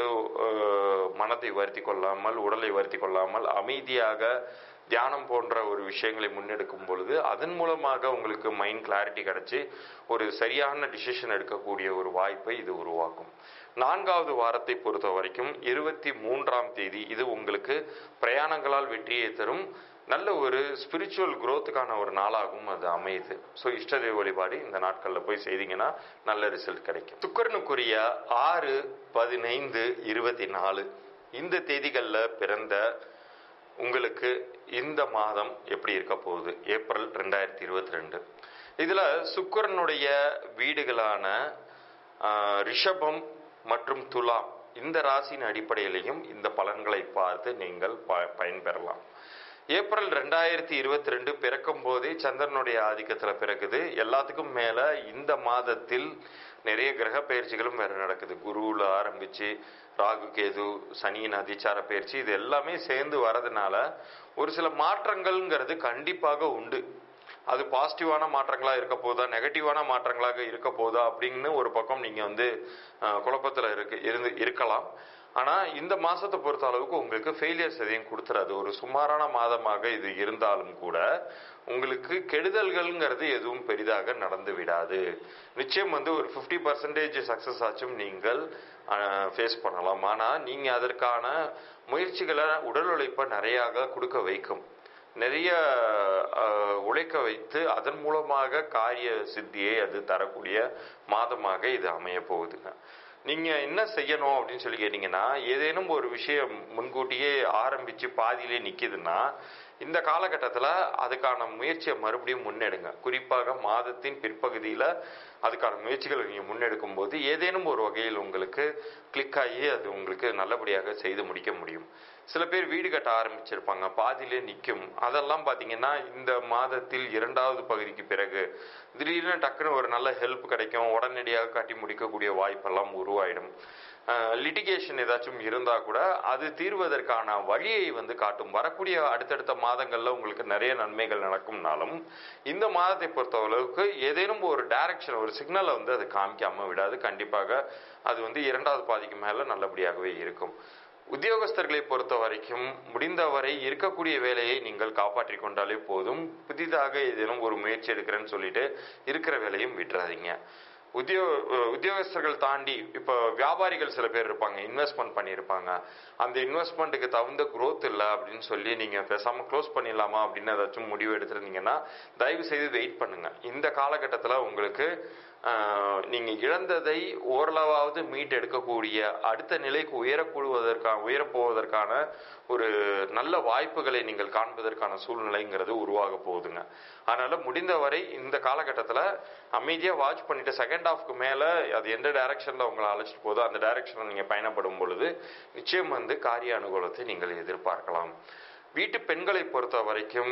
மனதை வருத்தி கொள்ளாமல், உடலை வருத்தி கொள்ளாமல் அமைதியாக தியானம் போன்ற ஒரு விஷயங்களை முன்னெடுக்கும் பொழுது அதன் மூலமாக உங்களுக்கு மைண்ட் கிளாரிட்டி கிடைச்சி ஒரு சரியான டிசிஷன் எடுக்கக்கூடிய ஒரு வாய்ப்பை இது உருவாக்கும். நான்காவது வாரத்தை பொறுத்த வரைக்கும் இருபத்தி மூன்றாம் தேதி, இது உங்களுக்கு பிரயாணங்களால் வெற்றியை தரும் நல்ல ஒரு ஸ்பிரிச்சுவல் குரோத்துக்கான ஒரு நாளாகவும் அது அமையுது. ஸோ இஷ்டதெய்வ வழிபாடு இந்த நாட்களில் போய் செய்தீங்கன்னா நல்ல ரிசல்ட் கிடைக்கும். சுக்கிரனுக்குரிய ஆறு பதினைந்து இருபத்தி நாலு இந்த தேதிகளில் பிறந்த உங்களுக்கு இந்த மாதம் எப்படி இருக்க போகுது? ஏப்ரல் ரெண்டாயிரத்தி இருபத்தி ரெண்டு இதுல சுக்கிரனுடைய வீடுகளான ரிஷபம் மற்றும் துலாம் இந்த ராசியின் அடிப்படையிலையும் இந்த பலன்களை பார்த்து நீங்கள் பயன்பெறலாம். ஏப்ரல் ரெண்டாயிரத்தி இருபத்தி ரெண்டு பிறக்கும் போதே சந்திரனுடைய ஆதிக்கத்துல பிறக்குது. எல்லாத்துக்கும் மேல இந்த மாதத்தில் நிறைய கிரக பயிற்சிகளும் வேற நடக்குது. குருவுல ஆரம்பிச்சு ராகு கேது சனியின் அதிச்சார பயிற்சி, இது எல்லாமே சேர்ந்து வரதுனால ஒரு சில மாற்றங்கள்ங்கிறது கண்டிப்பாக உண்டு. அது பாசிட்டிவான மாற்றங்களா இருக்க போதா, நெகட்டிவான மாற்றங்களாக இருக்க போதா அப்படின்னு ஒரு பக்கம் நீங்க வந்து குழப்பத்துல இருக்கு இருந்து இருக்கலாம். ஆனா இந்த மாசத்தை பொறுத்த அளவுக்கு உங்களுக்கு ஃபெயிலியர்ஸ் எதையும் கொடுத்துறாது. ஒரு சுமாரான மாதமாக இது இருந்தாலும் கூட உங்களுக்கு கெடுதல்கள்ங்கிறது எதுவும் பெரிதாக நடந்து விடாது. நிச்சயம் வந்து ஒரு பிப்டி பர்சன்டேஜ் சக்சஸ் ஆச்சும் நீங்கள் ஃபேஸ் பண்ணலாம். ஆனா நீங்க அதற்கான முயற்சிகளை, உடல் உழைப்பை நிறையாக கொடுக்க வைக்கும், நிறைய உழைக்க வைத்து அதன் மூலமாக காரிய சித்தியை அது தரக்கூடிய மாதமாக இது அமைய போகுதுங்க. நீங்க என்ன செய்யணும் அப்படின்னு சொல்லி கேட்டீங்கன்னா, ஏதேனும் ஒரு விஷயம் முன்கூட்டியே ஆரம்பிச்சு பாதியிலே நிக்குதுன்னா இந்த காலகட்டத்தில் அதுக்கான முயற்சியை மறுபடியும் முன்னெடுங்க. குறிப்பாக மாதத்தின் பிற்பகுதியில அதுக்கான முயற்சிகளை நீங்க முன்னெடுக்கும் போது ஏதேனும் ஒரு வகையில் உங்களுக்கு கிளிக் ஆகி அது உங்களுக்கு நல்லபடியாக செய்து முடிக்க முடியும். சில பேர் வீடு கட்ட ஆரம்பிச்சிருப்பாங்க, பாதியிலே நிற்கும். அதெல்லாம் பார்த்தீங்கன்னா இந்த மாதத்தில் இரண்டாவது பகுதிக்கு பிறகு திடீர்னு டக்குன்னு ஒரு நல்ல ஹெல்ப் கிடைக்கும், உடனடியாக கட்டி முடிக்கக்கூடிய வாய்ப்பெல்லாம் உருவாயிடும். லிட்டிகேஷன் ஏதாச்சும் இருந்தா கூட அது தீர்வதற்கான வழியை வந்து காட்டும். வரக்கூடிய அடுத்தடுத்த மாதங்கள்ல உங்களுக்கு நிறைய நன்மைகள் நடக்கும்னாலும் இந்த மாதத்தை பொறுத்த அளவுக்கு ஏதேனும் ஒரு டைரக்ஷன், ஒரு சிக்னலை வந்து அது காமிக்காம விடாது. கண்டிப்பாக அது வந்து இரண்டாவது பாதிக்கு மேல நல்லபடியாகவே இருக்கும். உத்தியோகஸ்தர்களை பொறுத்த வரைக்கும் முடிந்தவரை இருக்கக்கூடிய வேலையை நீங்கள் காப்பாற்றி கொண்டாலே போதும். புதிதாக ஏதேனும் ஒரு முயற்சி எடுக்கிறேன்னு சொல்லிட்டு இருக்கிற வேலையும் விட்டுறாதீங்க. உத்தியோ உத்தியோகஸ்தர்கள் தாண்டி இப்போ வியாபாரிகள் சில பேர் இருப்பாங்க, இன்வெஸ்ட்மெண்ட் பண்ணியிருப்பாங்க. அந்த இன்வெஸ்ட்மெண்ட்டுக்கு தகுந்த குரோத் இல்லை அப்படின்னு சொல்லி நீங்க பேசாம க்ளோஸ் பண்ணிடலாமா அப்படின்னு ஏதாச்சும் முடிவு எடுத்திருந்தீங்கன்னா தயவு செய்து வெயிட் பண்ணுங்க. இந்த காலகட்டத்தில் உங்களுக்கு நீங்க இழந்ததை ஓரளவாவது மீட் எடுக்கக்கூடிய அடுத்த நிலைக்கு உயரக்கூடுவதற்கான உயரப்போவதற்கான ஒரு நல்ல வாய்ப்புகளை நீங்கள் காண்பதற்கான சூழ்நிலைங்கிறது உருவாக போகுதுங்க. அதனால முடிந்தவரை இந்த காலகட்டத்தில் அமைதியா வாட்ச் பண்ணிட்டு செகண்ட் ஹாஃப்க்கு மேல அது எந்த டைரக்ஷன்ல உங்களை அழைச்சிட்டு போதோ அந்த டைரக்ஷன்ல நீங்க பயணப்படும் பொழுது நிச்சயம் வந்து காரிய அனுகூலத்தை நீங்கள் எதிர்பார்க்கலாம். வீட்டு பெண்களை பொறுத்த வரைக்கும்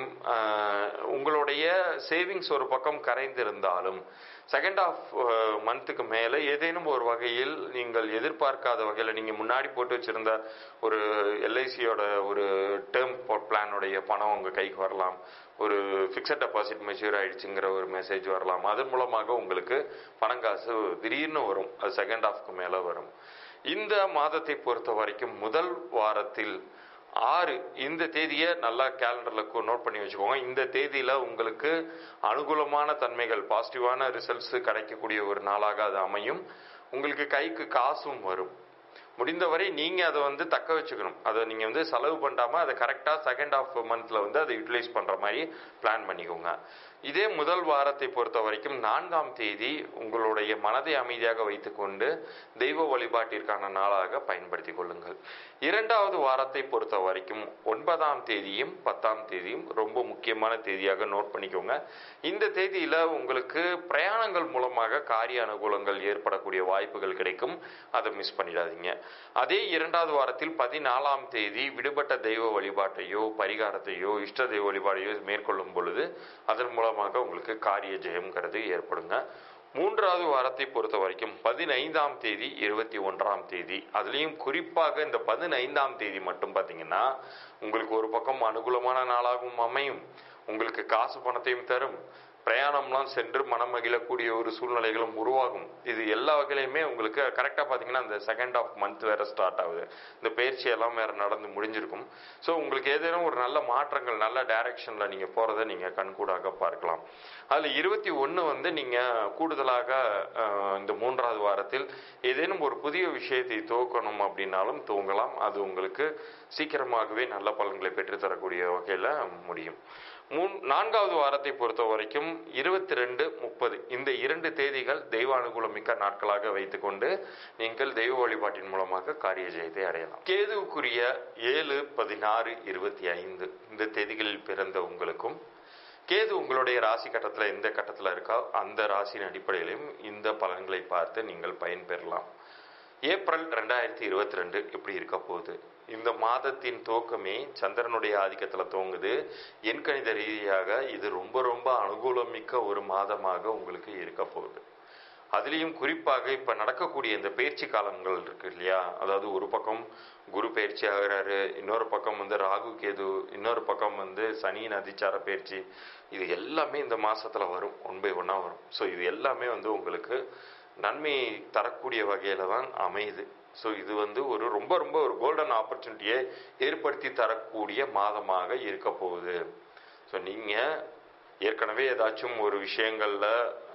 உங்களுடைய சேவிங்ஸ் ஒரு பக்கம் கரைந்திருந்தாலும் செகண்ட் ஆஃப் மந்த்துக்கு மேலே ஏதேனும் ஒரு வகையில் நீங்கள் எதிர்பார்க்காத வகையில் நீங்கள் முன்னாடி போட்டு வச்சிருந்த ஒரு எல்ஐசியோட ஒரு டேர்ம் பிளானுடைய பணம் உங்கள் கைக்கு வரலாம். ஒரு ஃபிக்ஸட் டெபாசிட் மெச்சூர் ஆயிடுச்சுங்கிற ஒரு மெசேஜ் வரலாம். அதன் மூலமாக உங்களுக்கு பணங்காசு திடீர்னு வரும். அது செகண்ட் ஆஃப்க்கு மேலே வரும். இந்த மாதத்தை பொறுத்த வரைக்கும் முதல் வாரத்தில் ஆறு இந்த தேதியை நல்லா கேலண்டர்ல நோட் பண்ணி வச்சுக்கோங்க. இந்த தேதியில உங்களுக்கு அனுகூலமான தன்மைகள் பாசிட்டிவான ரிசல்ட்ஸ் கிடைக்கக்கூடிய ஒரு நாளாக அது அமையும். உங்களுக்கு கைக்கு காசும் வரும். முடிந்தவரை நீங்க அதை வந்து தக்க வச்சுக்கணும். அதை நீங்க வந்து செலவு பண்ணாம அதை கரெக்டா செகண்ட் ஆஃப் மந்த்ல வந்து அதை யூட்டிலைஸ் பண்ற மாதிரி பிளான் பண்ணிக்கோங்க. இதே முதல் வாரத்தை பொறுத்த வரைக்கும் நான்காம் தேதி உங்களுடைய மனதை அமைதியாக வைத்துக்கொண்டு தெய்வ வழிபாட்டிற்கான நாளாக பயன்படுத்தி கொள்ளுங்கள். இரண்டாவது வாரத்தை பொறுத்த வரைக்கும் ஒன்பதாம் தேதியும் பத்தாம் தேதியும் ரொம்ப முக்கியமான தேதியாக நோட் பண்ணிக்கோங்க. இந்த தேதியில உங்களுக்கு பிரயாணங்கள் மூலமாக காரிய அனுகூலங்கள் ஏற்படக்கூடிய வாய்ப்புகள் கிடைக்கும். அதை மிஸ் பண்ணிடாதீங்க. அதே இரண்டாவது வாரத்தில் பதினாலாம் தேதி விடுபட்ட தெய்வ வழிபாட்டையோ பரிகாரத்தையோ இஷ்ட தெய்வ வழிபாட்டையோ மேற்கொள்ளும் பொழுது அதன் மூலமாக உங்களுக்கு காரிய ஜெயம்ங்கிறது ஏற்படுங்க. மூன்றாவது வாரத்தை பொறுத்த வரைக்கும் பதினைந்தாம் தேதி இருபத்தி ஒன்றாம் தேதி அதுலேயும் குறிப்பாக இந்த பதினைந்தாம் தேதி மட்டும் பார்த்தீங்கன்னா உங்களுக்கு ஒரு பக்கம் அனுகூலமான நாளாகவும் அமையும். உங்களுக்கு காசு பணத்தையும் தரும். பிரயாணம்லாம் சென்று மனம் மகிழக்கூடிய ஒரு சூழ்நிலைகளும் உருவாகும். இது எல்லா வகையிலுமே உங்களுக்கு கரெக்டாக பார்த்தீங்கன்னா இந்த செகண்ட் ஆஃப் மந்த் வேற ஸ்டார்ட் ஆகுது. இந்த பயிற்சி எல்லாம் வேற நடந்து முடிஞ்சிருக்கும். ஸோ உங்களுக்கு ஏதேனும் ஒரு நல்ல மாற்றங்கள் நல்ல டைரக்ஷன்ல நீங்க போறதை நீங்க கண்கூடாக பார்க்கலாம். அதுல இருபத்தி ஒன்று வந்து நீங்க கூடுதலாக இந்த மூன்றாவது வாரத்தில் ஏதேனும் ஒரு புதிய விஷயத்தை துவக்கணும் அப்படின்னாலும் துவங்கலாம். அது உங்களுக்கு சீக்கிரமாகவே நல்ல பலன்களை பெற்றுத்தரக்கூடிய வகையில முடியும். மூன் நான்காவது வாரத்தை பொறுத்த வரைக்கும் இருபத்தி ரெண்டு முப்பது இந்த இரண்டு தேதிகள் தெய்வ அனுகூலம் மிக்க நாட்களாக வைத்துக்கொண்டு நீங்கள் தெய்வ வழிபாட்டின் மூலமாக காரிய ஜெயத்தை அடையலாம். கேதுவுக்குரிய ஏழு பதினாறு இருபத்தி ஐந்து இந்த தேதிகளில் பிறந்த உங்களுக்கும் கேது உங்களுடைய ராசி கட்டத்தில் எந்த கட்டத்தில் இருக்கா அந்த ராசியின் அடிப்படையிலும் இந்த பலன்களை பார்த்து நீங்கள் பயன்பெறலாம். ஏப்ரல் ரெண்டாயிரத்தி இருபத்தி ரெண்டு எப்படி இருக்க போகுது? இந்த மாதத்தின் துவக்கமே சந்திரனுடைய ஆதிக்கத்தில் துவங்குது. எண்கணித ரீதியாக இது ரொம்ப ரொம்ப அனுகூலம் மிக்க ஒரு மாதமாக உங்களுக்கு இருக்க போகுது. அதுலேயும் குறிப்பாக இப்போ நடக்கக்கூடிய இந்த பயிற்சி காலங்கள் இருக்கு இல்லையா, அதாவது ஒரு பக்கம் குரு பயிற்சி ஆகிறாரு, இன்னொரு பக்கம் வந்து ராகு கேது, இன்னொரு பக்கம் வந்து சனியின் அதிச்சார பயிற்சி, இது எல்லாமே இந்த மாசத்துல வரும். ஒன் பை ஒன்னா வரும். ஸோ இது எல்லாமே வந்து உங்களுக்கு நன்மை தரக்கூடிய வகையில தான் அமையுது. ஸோ இது வந்து ஒரு ரொம்ப ரொம்ப ஒரு கோல்டன் ஆப்பர்ச்சுனிட்டியை ஏற்படுத்தி தரக்கூடிய மாதமாக இருக்க போகுது. ஸோ நீங்கள் ஏற்கனவே ஏதாச்சும் ஒரு விஷயங்களில்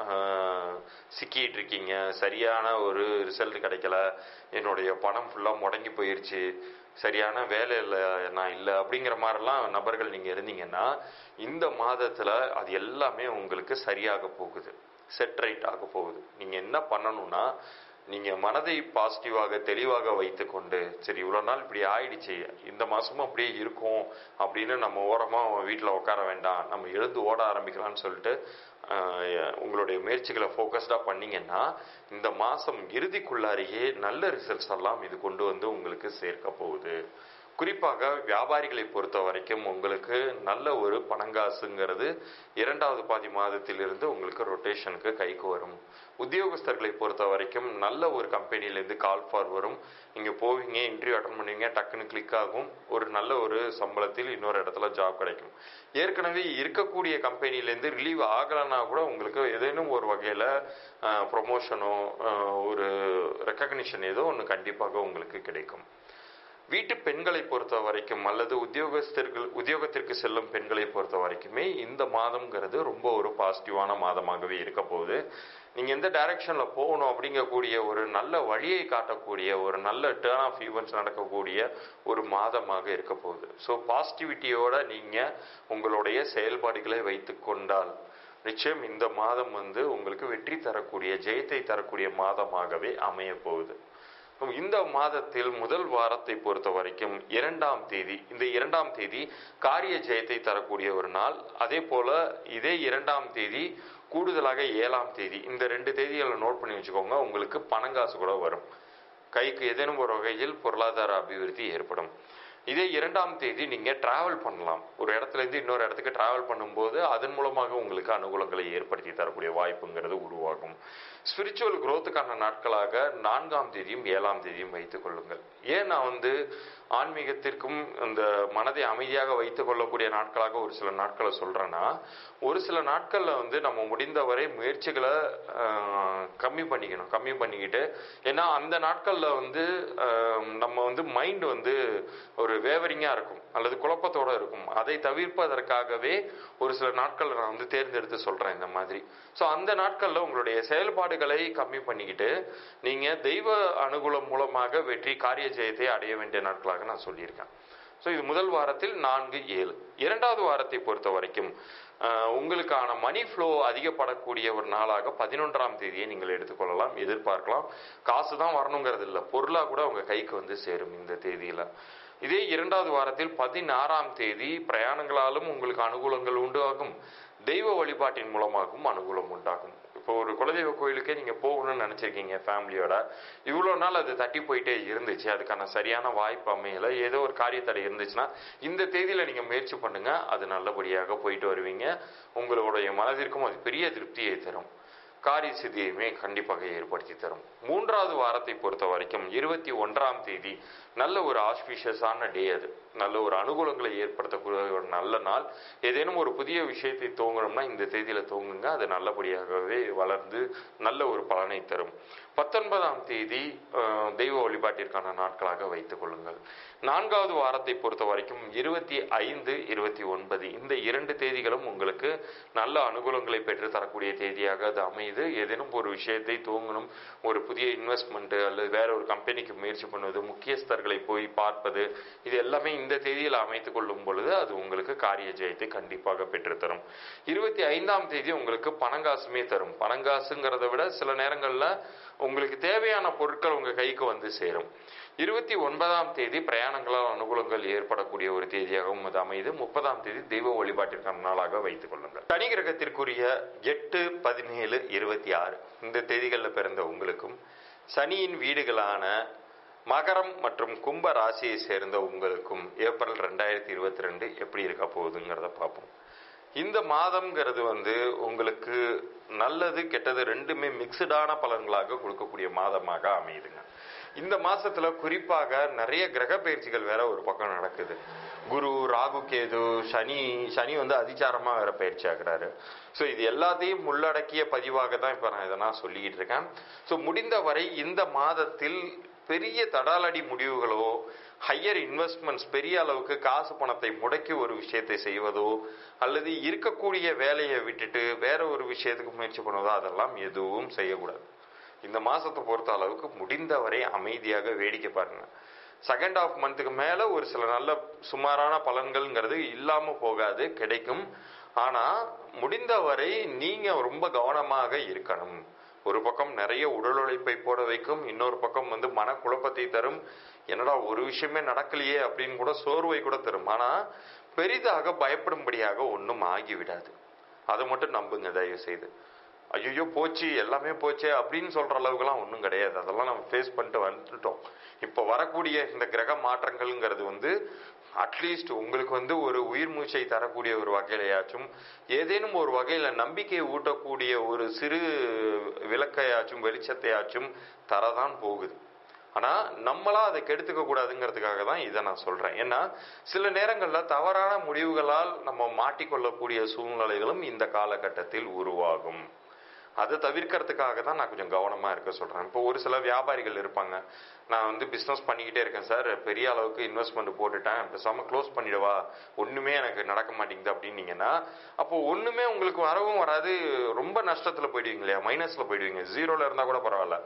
சிக்கிட்டு இருக்கீங்க, சரியான ஒரு ரிசல்ட் கிடைக்கல, என்னுடைய பணம் ஃபுல்லாக முடங்கி போயிடுச்சு, சரியான வேலையில் நான் இல்லை அப்படிங்கிற மாதிரிலாம் நபர்கள் நீங்கள் இருந்தீங்கன்னா இந்த மாதத்தில் அது எல்லாமே உங்களுக்கு சரியாக போகுது, செட் ரைட் ஆக போகுது. நீங்கள் என்ன பண்ணணும்னா நீங்கள் மனதை பாசிட்டிவாக தெளிவாக வைத்துக்கொண்டு சரி இவ்வளோ நாள் இப்படி ஆயிடுச்சு, இந்த மாதமும் அப்படியே இருக்கும் அப்படின்னு நம்ம ஓரமாக வீட்டில் உட்கார வேண்டாம், நம்ம எழுந்து ஓட ஆரம்பிக்கலாம்னு சொல்லிட்டு உங்களுடைய முயற்சிகளை ஃபோக்கஸ்டாக பண்ணிங்கன்னா இந்த மாதம் இறுதிக்குள்ளாரையே நல்ல ரிசல்ட்ஸ் எல்லாம் இது கொண்டு வந்து உங்களுக்கு சேர்க்க போகுது. குறிப்பாக வியாபாரிகளை பொறுத்த வரைக்கும் உங்களுக்கு நல்ல ஒரு பணங்காசுங்கிறது இரண்டாவது பாதி மாதத்திலிருந்து உங்களுக்கு ரொட்டேஷனுக்கு கைக்கு வரும். உத்தியோகஸ்தர்களை பொறுத்த வரைக்கும் நல்ல ஒரு கம்பெனிலேருந்து கால் ஃபார் வரும். நீங்கள் போவீங்க, இன்டர்வியூ அட்டன் பண்ணுவீங்க, டக்குன்னு கிளிக் ஆகும், ஒரு நல்ல ஒரு சம்பளத்தில் இன்னொரு இடத்துல ஜாப் கிடைக்கும். ஏற்கனவே இருக்கக்கூடிய கம்பெனிலேருந்து ரிலீவ் ஆகலைன்னா கூட உங்களுக்கு ஏதேனும் ஒரு வகையில் ப்ரொமோஷனோ ஒரு ரெக்கக்னிஷன் ஏதோ ஒன்று கண்டிப்பாக உங்களுக்கு கிடைக்கும். வீட்டு பெண்களை பொறுத்த வரைக்கும் அல்லது உத்தியோகஸ்தர்கள் உத்தியோகத்திற்கு செல்லும் பெண்களை பொறுத்த வரைக்குமே இந்த மாதம்ங்கிறது ரொம்ப ஒரு பாசிட்டிவான மாதமாகவே இருக்க போகுது. நீங்கள் எந்த டைரக்ஷன்ல போகணும் அப்படிங்கக்கூடிய ஒரு நல்ல வழியை காட்டக்கூடிய ஒரு நல்ல டேர்ன் ஆஃப் ஈவெண்ட்ஸ் நடக்கக்கூடிய ஒரு மாதமாக இருக்க போகுது. ஸோ பாசிட்டிவிட்டியோட நீங்கள் உங்களுடைய செயல்பாடுகளை வைத்து கொண்டால் நிச்சயம் இந்த மாதம் வந்து உங்களுக்கு வெற்றி தரக்கூடிய, ஜெயத்தை தரக்கூடிய மாதமாகவே அமைய போகுது. இந்த மாதத்தில் முதல் வாரத்தை பொறுத்த வரைக்கும் இரண்டாம் தேதி, இந்த இரண்டாம் தேதி காரிய ஜெயத்தை தரக்கூடிய ஒரு நாள். அதே போல இதே இரண்டாம் தேதி கூடுதலாக ஏழாம் தேதி, இந்த ரெண்டு தேதிகளை நோட் பண்ணி வச்சுக்கோங்க. உங்களுக்கு பணங்காசு கூட வரும், கைக்கு ஏதேனும் ஒரு வகையில் பொருளாதார அபிவிருத்தி ஏற்படும். இதே இரண்டாம் தேதி நீங்க டிராவல் பண்ணலாம். ஒரு இடத்துல இருந்து இன்னொரு இடத்துக்கு டிராவல் பண்ணும்போது அதன் மூலமாக உங்களுக்கு அனுகூலங்களை ஏற்படுத்தி தரக்கூடிய வாய்ப்புங்கிறது உருவாகும். ஸ்பிரிச்சுவல் குரோத்துக்கான நாட்களாக நான்காம் தேதியும் ஏழாம் தேதியும் வைத்துக் கொள்ளுங்கள். ஏன் நான் வந்து ஆன்மீகத்திற்கும் இந்த மனதை அமைதியாக வைத்துக் கொள்ளக்கூடிய நாட்களாக ஒரு சில நாட்களை சொல்றேன்னா, ஒரு சில நாட்கள்ல வந்து நம்ம முடிந்தவரை முயற்சிகளை கம்மி பண்ணிக்கணும் கம்மி பண்ணிக்கிட்டு ஏன்னா அந்த நாட்கள்ல வந்து நம்ம வந்து மைண்ட் வந்து ஒரு வேவரிங்கா இருக்கும் அல்லது குழப்பத்தோட இருக்கும். அதை தவிர்ப்பதற்காகவே ஒரு சில நாட்கள் நான் வந்து தேர்ந்தெடுத்து சொல்றேன் இந்த மாதிரி. ஸோ அந்த நாட்கள்ல உங்களுடைய செயல்பாடுகளை கம்மி பண்ணிக்கிட்டு நீங்க தெய்வ அனுகூலம் மூலமாக வெற்றி காரிய ஜெயத்தை அடைய வேண்டிய நாட்களாக நான் சொல்லியிருக்கேன். ஸோ இது முதல் வாரத்தில் நான்கு ஏழு. இரண்டாவது வாரத்தை பொறுத்த வரைக்கும் உங்களுக்கான மணி ஃப்ளோ அதிகப்படக்கூடிய ஒரு நாளாக பதினொன்றாம் தேதியை நீங்கள் எடுத்துக்கொள்ளலாம், எதிர்பார்க்கலாம். காசு தான் வரணுங்கிறது இல்லை, பொருளாக கூட உங்க கைக்கு வந்து சேரும் இந்த தேதியில. இதே இரண்டாவது வாரத்தில் பதினாறாம் தேதி பிரயாணங்களாலும் உங்களுக்கு அனுகூலங்கள் உண்டாகும், தெய்வ வழிபாட்டின் மூலமாகவும் அனுகூலம் உண்டாகும். இப்போ ஒரு குலதெய்வ கோயிலுக்கே நீங்க போகணும்னு நினைச்சிருக்கீங்க ஃபேமிலியோட, இவ்வளவு நாள் அது தட்டி போயிட்டே இருந்துச்சு, அதுக்கான சரியான வாய்ப்பு அமையல, ஏதோ ஒரு காரியத்தடை இருந்துச்சுன்னா இந்த தேதியில நீங்க முயற்சி பண்ணுங்க, அது நல்லபடியாக போயிட்டு வருவீங்க. உங்களுடைய மனதிற்கும் அது பெரிய திருப்தியை தரும், காரிய சித்தியுமே கண்டிப்பாக ஏற்படுத்தி தரும். மூன்றாவது வாரத்தை பொறுத்த வரைக்கும் இருபத்தி ஒன்றாம் தேதி நல்ல ஒரு ஆஸ்பிஷியஸான டே, அது நல்ல ஒரு அனுகூலங்களை ஏற்படுத்தக்கூடிய ஒரு நல்ல நாள். ஏதேனும் ஒரு புதிய விஷயத்தை துவங்கணும்னா இந்த தேதியில துவங்குங்க, அது நல்லபடியாகவே வளர்ந்து நல்ல ஒரு பலனை தரும். பத்தொன்பதாம் தேதி தெய்வ வழிபாட்டிற்கான நாட்களாக வைத்துக் கொள்ளுங்கள். நான்காவது வாரத்தை பொறுத்த வரைக்கும் இருபத்தி ஐந்து இருபத்தி ஒன்பது இந்த இரண்டு தேதிகளும் உங்களுக்கு நல்ல அனுகூலங்களை பெற்று தரக்கூடிய தேதியாக அது அமைது. ஏதேனும் ஒரு விஷயத்தை துவங்கணும், ஒரு புதிய இன்வெஸ்ட்மெண்ட் அல்லது வேற ஒரு கம்பெனிக்கு முயற்சி பண்ணுவது, முக்கியஸ்தர்களை போய் பார்ப்பது, இது எல்லாமே இந்த தேதியில் அமைத்துக் கொள்ளும் பொழுது அது உங்களுக்கு காரிய ஜெயத்தை கண்டிப்பாக பெற்றுத்தரும். இருபத்தி ஐந்தாம் தேதி உங்களுக்கு பணங்காசுமே தரும். பணங்காசுங்கிறத விட சில நேரங்கள்ல உங்களுக்கு தேவையான பொருட்கள் உங்க கைக்கு வந்து சேரும். இருபத்தி ஒன்பதாம் தேதி பிரயாணங்களால் அனுகூலங்கள் ஏற்படக்கூடிய ஒரு தேதியாகவும் அது அமைது. முப்பதாம் தேதி தெய்வ வழிபாட்டிற்கான நாளாக வைத்துக் கொள்ளுங்கள். தனி கிரகத்திற்குரிய எட்டு பதினேழு இருபத்தி ஆறு இந்த தேதிகளில் பிறந்த உங்களுக்கும் சனியின் வீடுகளான மகரம் மற்றும் கும்ப ராசியை சேர்ந்த உங்களுக்கும் ஏப்ரல் ரெண்டாயிரத்தி இருபத்தி ரெண்டு எப்படி இருக்க போகுதுங்கிறத பார்ப்போம். இந்த மாதம்ங்கிறது வந்து உங்களுக்கு நல்லது கெட்டது ரெண்டுமே மிக்சடான பலன்களாக கொடுக்கக்கூடிய மாதமாக அமையுதுங்க. இந்த மாசத்துல குறிப்பாக நிறைய கிரக பயிற்சிகள் வேற ஒரு பக்கம் நடக்குது. குரு, ராகு, கேது, சனி சனி வந்து அதிசாரமா வேற பயிற்சி ஆகிறாரு. ஸோ இது எல்லாத்தையும் உள்ளடக்கிய பதிவாக தான் இப்ப நான் இதெல்லாம் சொல்லிக்கிட்டு இருக்கேன். ஸோ முடிந்தவரை இந்த மாதத்தில் பெரிய தடாலடி முடிவுகளோ ஹையர் இன்வெஸ்ட்மெண்ட்ஸ், பெரிய அளவுக்கு காசு பணத்தை முடக்கி ஒரு விஷயத்தை செய்வதோ அல்லது இருக்கக்கூடிய வேலையை விட்டுட்டு வேற ஒரு விஷயத்துக்கு முயற்சி பண்ணுவதோ அதெல்லாம் எதுவும் செய்யக்கூடாது. இந்த மாசத்தை பொறுத்த அளவுக்கு முடிந்தவரை அமைதியாக வேடிக்கை பாருங்க. செகண்ட் ஆஃப் மந்த்துக்கு மேல ஒரு சில நல்ல சுமாரான பலன்கள்ங்கிறது இல்லாம போகாது, கிடைக்கும். ஆனா முடிந்தவரை நீங்க ரொம்ப கவனமாக இருக்கணும். ஒரு பக்கம் நிறைய உடல் உழைப்பை போட வைக்கும், இன்னொரு பக்கம் வந்து மனக்குழப்பத்தை தரும். என்னடா ஒரு விஷயமே நடக்கலையே அப்படின்னு கூட சோர்வை கூட தரும். ஆனா பெரிதாக பயப்படும்படியாக ஒன்றும் ஆகிவிடாது, அதை மட்டும் நம்புங்க தயவு செய்து. ஐயோ போச்சு எல்லாமே போச்சே அப்படின்னு சொல்ற அளவுக்குலாம் ஒன்றும் கிடையாது. அதெல்லாம் நம்ம ஃபேஸ் பண்ணிட்டு வந்துட்டோம். இப்போ வரக்கூடிய இந்த கிரக மாற்றங்கள்ங்கிறது வந்து அட்லீஸ்ட் உங்களுக்கு வந்து ஒரு உயிர் மூச்சை தரக்கூடிய ஒரு வகையிலையாச்சும், ஏதேனும் ஒரு வகையில நம்பிக்கையை ஊட்டக்கூடிய ஒரு சிறு விளக்கையாச்சும் வெளிச்சத்தையாச்சும் தரதான் போகுது. ஆனா நம்மளா அதை கெடுத்துக்க கூடாதுங்கிறதுக்காக தான் இதை நான் சொல்றேன். ஏன்னா சில நேரங்கள்ல தவறான முடிவுகளால் நம்ம மாட்டிக்கொள்ளக்கூடிய சூழ்நிலைகளும் இந்த காலகட்டத்தில் உருவாகும். அதை தவிர்க்கிறதுக்காக தான் நான் கொஞ்சம் கவனமா இருக்க சொல்றேன். இப்போ ஒரு சில வியாபாரிகள் இருப்பாங்க, நான் வந்து பிசினஸ் பண்ணிக்கிட்டே இருக்கேன் சார், பெரிய அளவுக்கு இன்வெஸ்ட்மெண்ட் போட்டுட்டேன், பேசாம க்ளோஸ் பண்ணிடுவா, ஒண்ணுமே எனக்கு நடக்க மாட்டேங்குது அப்படின்னீங்கன்னா அப்போ ஒண்ணுமே உங்களுக்கு வரவும் வராது, ரொம்ப நஷ்டத்துல போயிடுவீங்க இல்லையா, மைனஸ்ல போயிடுவீங்க. ஜீரோல இருந்தா கூட பரவாயில்ல,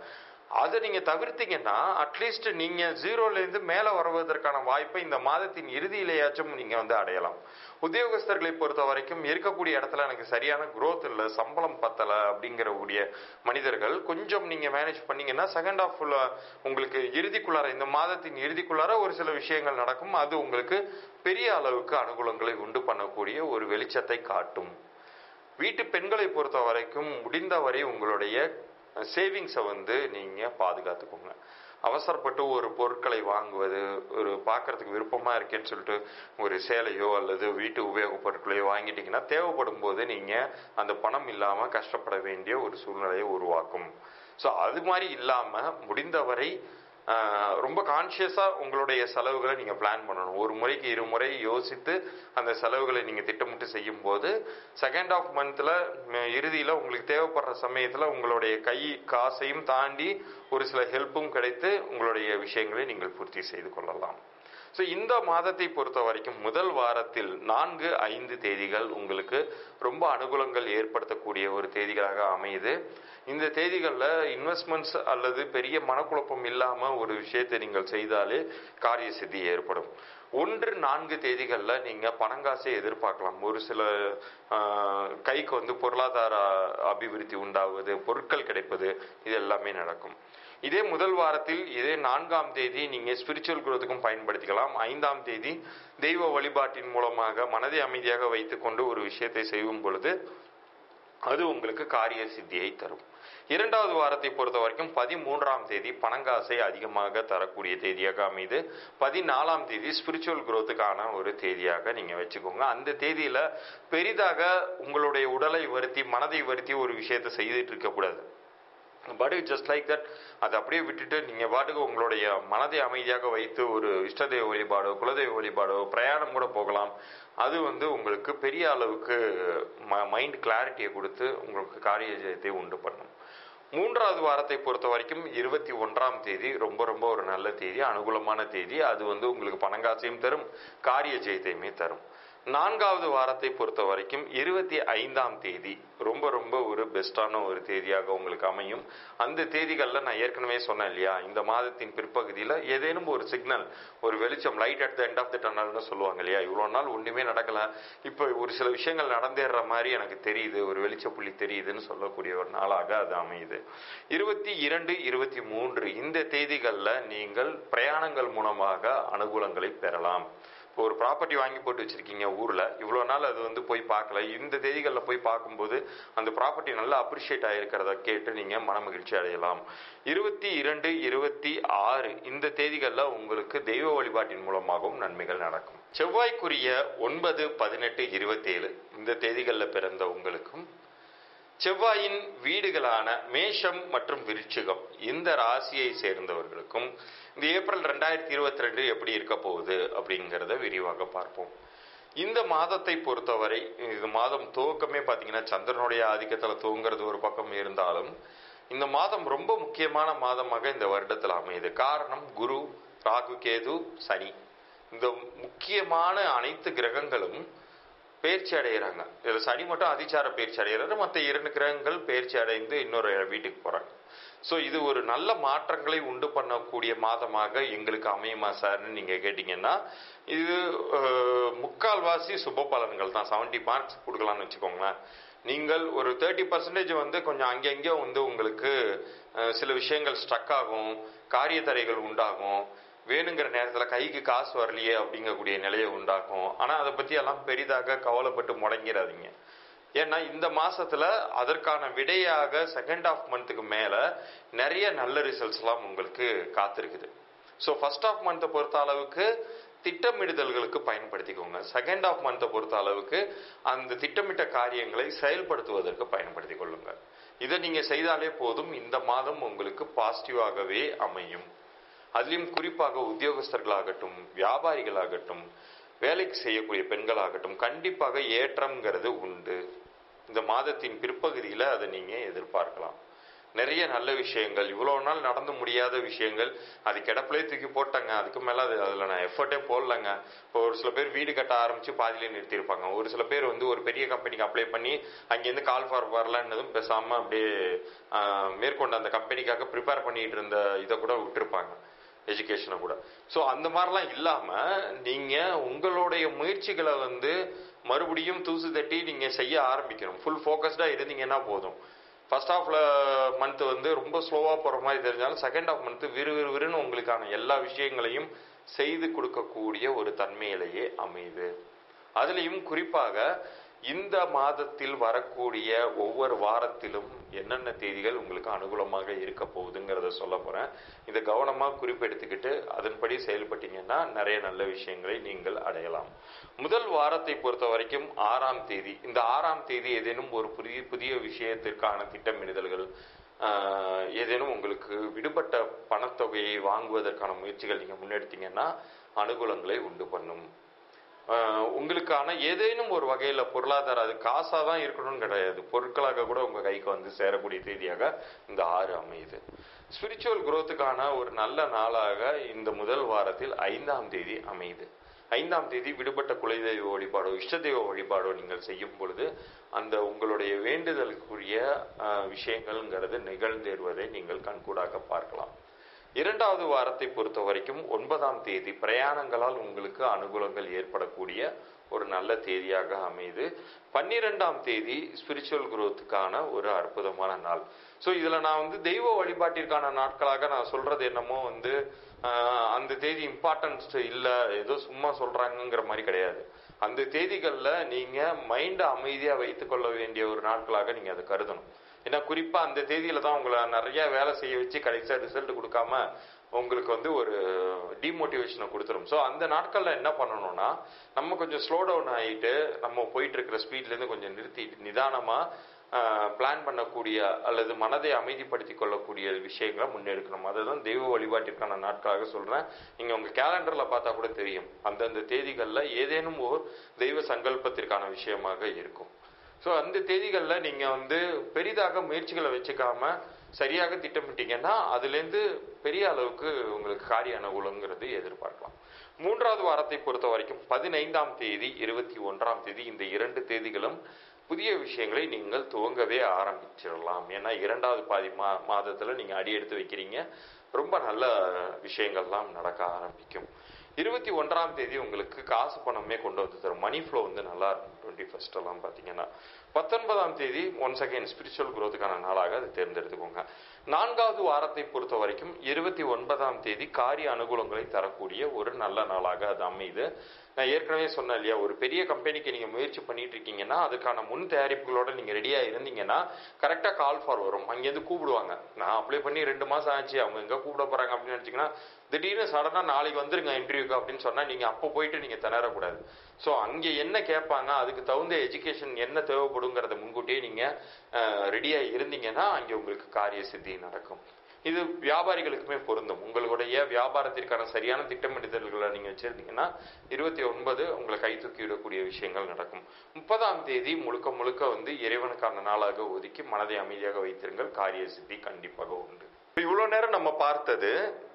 அதை நீங்க தவிர்த்தீங்கன்னா அட்லீஸ்ட் நீங்க ஜீரோல இருந்து மேல வருவதற்கான வாய்ப்பை இந்த மாதத்தின் இறுதியிலேயாச்சும் நீங்க வந்து அடையலாம். உத்தியோகஸ்தர்களை பொறுத்த வரைக்கும் இருக்கக்கூடிய இடத்துல எனக்கு சரியான குரோத் இல்லை, சம்பளம் பத்தலை அப்படிங்கிற கூடிய மனிதர்கள் கொஞ்சம் நீங்க மேனேஜ் பண்ணீங்கன்னா செகண்ட் ஆஃப் உங்களுக்கு இறுதிக்குள்ளார, இந்த மாதத்தின் இறுதிக்குள்ளார ஒரு சில விஷயங்கள் நடக்கும். அது உங்களுக்கு பெரிய அளவுக்கு அனுகூலங்களை உண்டு பண்ணக்கூடிய ஒரு வெளிச்சத்தை காட்டும். வீட்டு பெண்களை பொறுத்த வரைக்கும் முடிந்தவரை உங்களுடைய சேவிங்ஸை வந்து நீங்க பாதுகாத்துக்கோங்க. அவசரப்பட்டு ஒரு பொருட்களை வாங்குவது, ஒரு பார்க்கறதுக்கு விருப்பமா இருக்கேன்னு சொல்லிட்டு ஒரு சேலையோ அல்லது வீட்டு உபயோக பொருட்களையோ வாங்கிட்டீங்கன்னா தேவைப்படும் போது நீங்க அந்த பணம் இல்லாம கஷ்டப்பட வேண்டிய ஒரு சூழ்நிலையை உருவாக்கும். ஸோ அது மாதிரி இல்லாம முடிந்தவரை ரொம்ப கான்சியஸா உங்களுடைய செலவுகளை நீங்க பிளான் பண்ணணும். ஒரு முறைக்கு இரு முறை யோசித்து அந்த செலவுகளை நீங்க திட்டமிட்டு செய்யும் போது செகண்ட் ஆஃப் மந்த்ல இறுதியில உங்களுக்கு தேவைப்படுற சமயத்துல உங்களுடைய கை காசையும் தாண்டி ஒரு சில ஹெல்ப்பும் கிடைத்து உங்களுடைய விஷயங்களை நீங்கள் பூர்த்தி செய்து கொள்ளலாம். ஸோ இந்த மாதத்தை பொறுத்த வரைக்கும் முதல் வாரத்தில் நான்கு ஐந்து தேதிகள் உங்களுக்கு ரொம்ப அனுகூலங்கள் ஏற்படுத்தக்கூடிய ஒரு தேதிகளாக அமையுது. இந்த தேதிகளில் இன்வெஸ்ட்மெண்ட்ஸ் அல்லது பெரிய மனக்குழப்பம் இல்லாமல் ஒரு விஷயத்தை நீங்கள் செய்தாலே காரிய சித்தி ஏற்படும். ஒன்று நான்கு தேதிகளில் நீங்கள் பணங்காசை எதிர்பார்க்கலாம். ஒரு சில கைக்கு வந்து பொருளாதார அபிவிருத்தி உண்டாகுவது, பொருட்கள் கிடைப்பது, இது எல்லாமே நடக்கும். இதே முதல் வாரத்தில் இதே நான்காம் தேதி நீங்க ஸ்பிரிச்சுவல் குரோத்துக்கும் பயன்படுத்திக்கலாம். ஐந்தாம் தேதி தெய்வ வழிபாட்டின் மூலமாக மனதை அமைதியாக வைத்துக் கொண்டு ஒரு விஷயத்தை செய்யும் பொழுது அது உங்களுக்கு காரிய சித்தியை தரும். இரண்டாவது வாரத்தை பொறுத்த வரைக்கும் பதிமூன்றாம் தேதி பணங்காசை அதிகமாக தரக்கூடிய தேதியாக அமைது. பதினாலாம் தேதி ஸ்பிரிச்சுவல் குரோத்துக்கான ஒரு தேதியாக நீங்க வச்சுக்கோங்க. அந்த தேதியில பெரிதாக உங்களுடைய உடலை வருத்தி மனதை வருத்தி ஒரு விஷயத்தை செய்துட்டு இருக்க கூடாது. பட் ஜஸ்ட் லைக் தட் அதை அப்படியே விட்டுட்டு நீங்க பாட்டுக்கு உங்களுடைய மனதை அமைதியாக வைத்து ஒரு இஷ்டதெய்வ வழிபாடோ குலதெய்வ வழிபாடோ பிரயாணம் கூட போகலாம். அது வந்து உங்களுக்கு பெரிய அளவுக்கு மைண்ட் கிளாரிட்டியை கொடுத்து உங்களுக்கு காரிய ஜெயத்தை உண்டு பண்ணும். மூன்றாவது வாரத்தை பொறுத்த வரைக்கும் இருபத்தி ஒன்றாம் தேதி ரொம்ப ரொம்ப ஒரு நல்ல தேதி, அனுகூலமான தேதி. அது வந்து உங்களுக்கு பணங்காசையும் தரும், காரிய ஜெயத்தையுமே தரும். நான்காவது வாரத்தை பொறுத்த வரைக்கும் இருபத்தி ஐந்தாம் தேதி ரொம்ப ரொம்ப ஒரு பெஸ்டான ஒரு தேதியாக உங்களுக்கு அமையும். அந்த தேதிகளில் நான் ஏற்கனவே சொன்னேன் இல்லையா, இந்த மாதத்தின் பிற்பகுதியில் ஏதேனும் ஒரு சிக்னல், ஒரு வெளிச்சம், light at the end of the டனல்னு சொல்லுவாங்க இல்லையா, இவ்வளோ நாள் ஒன்றுமே நடக்கல, இப்போ ஒரு சில விஷயங்கள் நடந்தேற மாதிரி எனக்கு தெரியுது, ஒரு வெளிச்ச புள்ளி தெரியுதுன்னு சொல்லக்கூடிய ஒரு நாளாக அது அமையுது. இருபத்தி இரண்டு இருபத்தி மூன்று இந்த தேதிகளில் நீங்கள் பிரயாணங்கள் மூலமாக அனுகூலங்களை பெறலாம். இப்போ ஒரு ப்ராப்பர்ட்டி வாங்கி போட்டு வச்சிருக்கீங்க ஊர்ல, இவ்வளோ நாள் அது வந்து போய் பார்க்கல, இந்த தேதிகளில் போய் பார்க்கும்போது அந்த ப்ராப்பர்ட்டி நல்லா அப்ரிஷியேட் ஆகிருக்கிறத கேட்டு நீங்க மன மகிழ்ச்சி அடையலாம். இருபத்தி இரண்டு இருபத்தி ஆறு இந்த தேதிகளில் உங்களுக்கு தெய்வ வழிபாட்டின் மூலமாகவும் நன்மைகள் நடக்கும். செவ்வாய்க்குரிய ஒன்பது பதினெட்டு இருபத்தேழு இந்த தேதிகளில் பிறந்த உங்களுக்கும் செவ்வாயின் வீடுகளான மேஷம் மற்றும் விருச்சிகம் இந்த ராசியை சேர்ந்தவர்களுக்கும் இந்த ஏப்ரல் ரெண்டாயிரத்தி இருபத்தி ரெண்டு எப்படி இருக்க போகுது அப்படிங்கிறத விரிவாக பார்ப்போம். இந்த மாதத்தை பொறுத்தவரை இந்த மாதம் துவக்கமே பார்த்தீங்கன்னா சந்திரனுடைய ஆதிக்கத்தில் துவங்கிறது ஒரு பக்கம் இருந்தாலும் இந்த மாதம் ரொம்ப முக்கியமான மாதமாக இந்த வருடத்தில் அமையுது. காரணம் குரு, ராகு, கேது, சனி இந்த முக்கியமான அனைத்து கிரகங்களும் பயிற்சி அடைகிறாங்க. இதுல சனி மட்டும் அதிச்சார பயிற்சி அடைகிறாரு, மற்ற இரண்டு கிரகங்கள் பயிற்சி அடைந்து இன்னொரு வீட்டுக்கு போறாங்க. ஸோ இது ஒரு நல்ல மாற்றங்களை உண்டு பண்ணக்கூடிய மாதமாக எங்களுக்கு அமையுமா சார்னு நீங்க கேட்டீங்கன்னா இது முக்கால்வாசி சுப பலன்கள் தான். செவன்டி மார்க்ஸ் கொடுக்கலாம்னு வச்சுக்கோங்களேன். நீங்கள் ஒரு தேர்ட்டி பர்சன்டேஜ் வந்து கொஞ்சம் அங்கங்கே வந்து உங்களுக்கு சில விஷயங்கள் ஸ்ட்ரக் ஆகும், காரிய தடைகள் உண்டாகும், வேணுங்கிற நேரத்தில் கைக்கு காசு வரலையே அப்படிங்கக்கூடிய நிலையை உண்டாக்கும். ஆனால் அதை பற்றி எல்லாம் பெரிதாக கவலைப்பட்டு முடங்கிடாதீங்க. ஏன்னா இந்த மாசத்துல அதற்கான விடையாக செகண்ட் ஆஃப் மந்த்துக்கு மேல நிறைய நல்ல ரிசல்ட்ஸ் எல்லாம் உங்களுக்கு காத்திருக்குது. ஸோ ஃபர்ஸ்ட் ஆஃப் மந்த்தை பொறுத்த அளவுக்கு திட்டமிடுதல்களுக்கு பயன்படுத்திக்கோங்க. செகண்ட் ஆஃப் மந்த்தை பொறுத்த அளவுக்கு அந்த திட்டமிட்ட காரியங்களை செயல்படுத்துவதற்கு பயன்படுத்திக் கொள்ளுங்க. இதை நீங்க செய்தாலே போதும், இந்த மாதம் உங்களுக்கு பாசிட்டிவாகவே அமையும். அதிலும் குறிப்பாக உத்தியோகஸ்தர்களாகட்டும், வியாபாரிகளாகட்டும், வேலைக்கு செய்யக்கூடிய பெண்களாகட்டும் கண்டிப்பாக ஏற்றம்ங்கிறது உண்டு. இந்த மாதத்தின் பிற்பகுதியில் அதை நீங்க எதிர்பார்க்கலாம். நிறைய நல்ல விஷயங்கள், இவ்வளவு நாள் நடந்து முடியாத விஷயங்கள் அது கிடப்பிலே தூக்கி போட்டாங்க. அதுக்கு மேல அது அதுல நான் எஃபர்ட்டே போடலங்க. இப்போ ஒரு சில பேர் வீடு கட்ட ஆரம்பிச்சு பாதியிலே நிறுத்தியிருப்பாங்க. ஒரு சில பேர் வந்து ஒரு பெரிய கம்பெனிக்கு அப்ளை பண்ணி அங்கேருந்து கால் ஃபார் வரலன்னதும் பேசாம அப்படியே மேற்கொண்டு அந்த கம்பெனிக்காக ப்ரிப்பேர் பண்ணிட்டு இருந்த இதை கூட விட்டுருப்பாங்க, எஜுகேஷனை கூட. ஸோ அந்த மாதிரிலாம் இல்லாம நீங்க உங்களுடைய முயற்சிகளை வந்து மறுபடியும் தூசு தட்டி நீங்க செய்ய ஆரம்பிக்கணும். ஃபுல் ஃபோக்கஸ்டா இருந்தீங்கன்னா போதும். ஃபர்ஸ்ட் ஹாஃப்ல மந்த் வந்து ரொம்ப ஸ்லோவா போற மாதிரி தெரிஞ்சாலும் செகண்ட் ஹாஃப் மந்த் விறு விறுவிறுன்னு உங்களுக்கான எல்லா விஷயங்களையும் செய்து கொடுக்கக்கூடிய ஒரு தன்மையிலேயே அமையுது. அதுலேயும் குறிப்பாக இந்த மாதத்தில் வரக்கூடிய ஒவ்வொரு வாரத்திலும் என்னென்ன தேதிகள் உங்களுக்கு அனுகூலமாக இருக்க போகுதுங்கிறத சொல்ல போறேன். இதை கவனமா குறிப்பெடுத்துக்கிட்டு அதன்படி செயல்பட்டீங்கன்னா நிறைய நல்ல விஷயங்களை நீங்கள் அடையலாம். முதல் வாரத்தை பொறுத்த வரைக்கும் ஆறாம் தேதி, இந்த ஆறாம் தேதி ஏதேனும் ஒரு புதிய புதிய விஷயத்திற்கான திட்டமிடுதல்கள், ஏதேனும் உங்களுக்கு விடுபட்ட பணத்தொகையை வாங்குவதற்கான முயற்சிகள் நீங்க முன்னெடுத்தீங்கன்னா அனுகூலங்களை உண்டு பண்ணும். உங்களுக்கான ஏதேனும் ஒரு வகையில பொருளாதார, அது காசா தான் இருக்கணும்னு கிடையாது, பொருட்களாக கூட உங்க கைக்கு வந்து சேரக்கூடிய தேதியாக இந்த ஆறு அமையுது. ஸ்பிரிச்சுவல் குரோத்துக்கான ஒரு நல்ல நாளாக இந்த முதல் வாரத்தில் ஐந்தாம் தேதி அமையுது. ஐந்தாம் தேதி விடுபட்ட குலதெய்வ வழிபாடோ இஷ்ட தெய்வ வழிபாடோ நீங்கள் செய்யும் பொழுது அந்த உங்களுடைய வேண்டுதலுக்குரிய விஷயங்கள்ங்கிறது நிகழ்ந்தேறுவதை நீங்கள் கண்கூடாக பார்க்கலாம். இரண்டாவது வாரத்தை பொறுத்த வரைக்கும் ஒன்பதாம் தேதி பிரயாணங்களால் உங்களுக்கு அனுகூலங்கள் ஏற்படக்கூடிய ஒரு நல்ல தேதியாக அமையுது. பன்னிரெண்டாம் தேதி ஸ்பிரிச்சுவல் குரோத்துக்கான ஒரு அற்புதமான நாள். ஸோ இதுல நான் வந்து தெய்வ வழிபாட்டிற்கான நாட்களாக நான் சொல்றது என்னமோ வந்து அந்த தேதி இம்பார்ட்டன்ஸ் இல்லை, ஏதோ சும்மா சொல்றாங்கிற மாதிரி கிடையாது. அந்த தேதிகள்ல நீங்க மைண்டை அமைதியா வைத்துக் கொள்ள வேண்டிய ஒரு நாட்களாக நீங்க அதை கருதணும். ஏன்னா குறிப்பா அந்த தேதியில தான் உங்களை நிறைய வேலை செய்ய வச்சு கடைசியா ரிசல்ட் கொடுக்காம உங்களுக்கு வந்து ஒரு டிமோட்டிவேஷனை கொடுத்துரும். ஸோ அந்த நாட்கள்ல என்ன பண்ணணும்னா நம்ம கொஞ்சம் ஸ்லோ டவுன் ஆகிட்டு நம்ம போயிட்டு இருக்கிற ஸ்பீட்ல இருந்து கொஞ்சம் நிறுத்தி நிதானமா பிளான் பண்ணக்கூடிய அல்லது மனதை அமைதிப்படுத்திக் கொள்ளக்கூடிய விஷயங்களை முன்னெடுக்கணும். அதுதான் தெய்வ வழிபாட்டிற்கான நாட்களாக சொல்றேன். நீங்க உங்க கேலண்டர்ல பார்த்தா கூட தெரியும், அந்தந்த தேதிகள்ல ஏதேனும் ஒரு தெய்வ சங்கல்பத்திற்கான விஷயமாக இருக்கும். ஸோ அந்த தேதிகளில் நீங்கள் வந்து பெரிதாக முயற்சிகளை வச்சுக்காம சரியாக திட்டமிட்டீங்கன்னா அதுலேருந்து பெரிய அளவுக்கு உங்களுக்கு காரிய அனுகூலங்கிறது எதிர்பார்க்கலாம். மூன்றாவது வாரத்தை பொறுத்த வரைக்கும் பதினைந்தாம் தேதி இருபத்தி ஒன்றாம் தேதி இந்த இரண்டு தேதிகளும் புதிய விஷயங்களை நீங்கள் துவங்கவே ஆரம்பிச்சிடலாம். ஏன்னா இரண்டாவது பாதி மா மாதத்தில் நீங்கள் அடி எடுத்து வைக்கிறீங்க, ரொம்ப நல்ல விஷயங்கள்லாம் நடக்க ஆரம்பிக்கும். இருபத்தி ஒன்றாம் தேதி உங்களுக்கு காசு பணமே கொண்டு வந்து தரும், மணி ஃப்ளோ வந்து நல்லா இருக்கும். டுவெண்ட்டி ஃபர்ஸ்ட் எல்லாம் பார்த்தீங்கன்னா பத்தொன்பதாம் தேதி ஒன்ஸ் அகைன் ஸ்பிரிச்சுவல் குரோத்துக்கான நாளாக அதை தேர்ந்தெடுத்துக்கோங்க. நான்காவது வாரத்தை பொறுத்த வரைக்கும் இருபத்தி ஒன்பதாம் தேதி காரிய அனுகூலங்களை தரக்கூடிய ஒரு நல்ல நாளாக அது அமையுது. நான் ஏற்கனவே சொன்னேன் இல்லையா, ஒரு பெரிய கம்பெனிக்கு நீங்க முயற்சி பண்ணிட்டு இருக்கீங்கன்னா அதுக்கான முன் தயாரிப்புகளோட நீங்க ரெடியா இருந்தீங்கன்னா கரெக்டா கால் ஃபார் வரும், அங்கேருந்து கூப்பிடுவாங்க. நான் அப்ளை பண்ணி ரெண்டு மாசம் ஆச்சு, அவங்க எங்க கூப்பிட போறாங்க அப்படின்னு நினைச்சீங்கன்னா திடீர்னு சடனா நாளைக்கு வந்துருங்க இன்டர்வியூக்கு அப்படின்னு சொன்னா நீங்க அப்போ போயிட்டு நீங்க திணறக்கூடாது. ஸோ அங்கே என்ன கேட்பாங்க, அதுக்கு தகுந்த எஜுகேஷன் என்ன தேவைப்படுங்கிறத முன்கூட்டியே நீங்க ரெடியா இருந்தீங்கன்னா அங்கே உங்களுக்கு காரிய சித்தி நடக்கும். இது வியாபாரிகளுக்குமே பொருந்தும். உங்களுடைய வியாபாரத்திற்கான சரியான திட்டமிடுதல்களை நீங்க வச்சிருந்தீங்கன்னா இருபத்தி ஒன்பது உங்களை கை தூக்கி விடக்கூடிய விஷயங்கள் நடக்கும். முப்பதாம் தேதி முழுக்க முழுக்க வந்து இறைவனுக்கான நாளாக ஒதுக்கி மனதை அமைதியாக வைத்திருங்கள், காரிய சித்தி கண்டிப்பாக உண்டு. இவ்வளவு நேரம் நம்ம பார்த்தது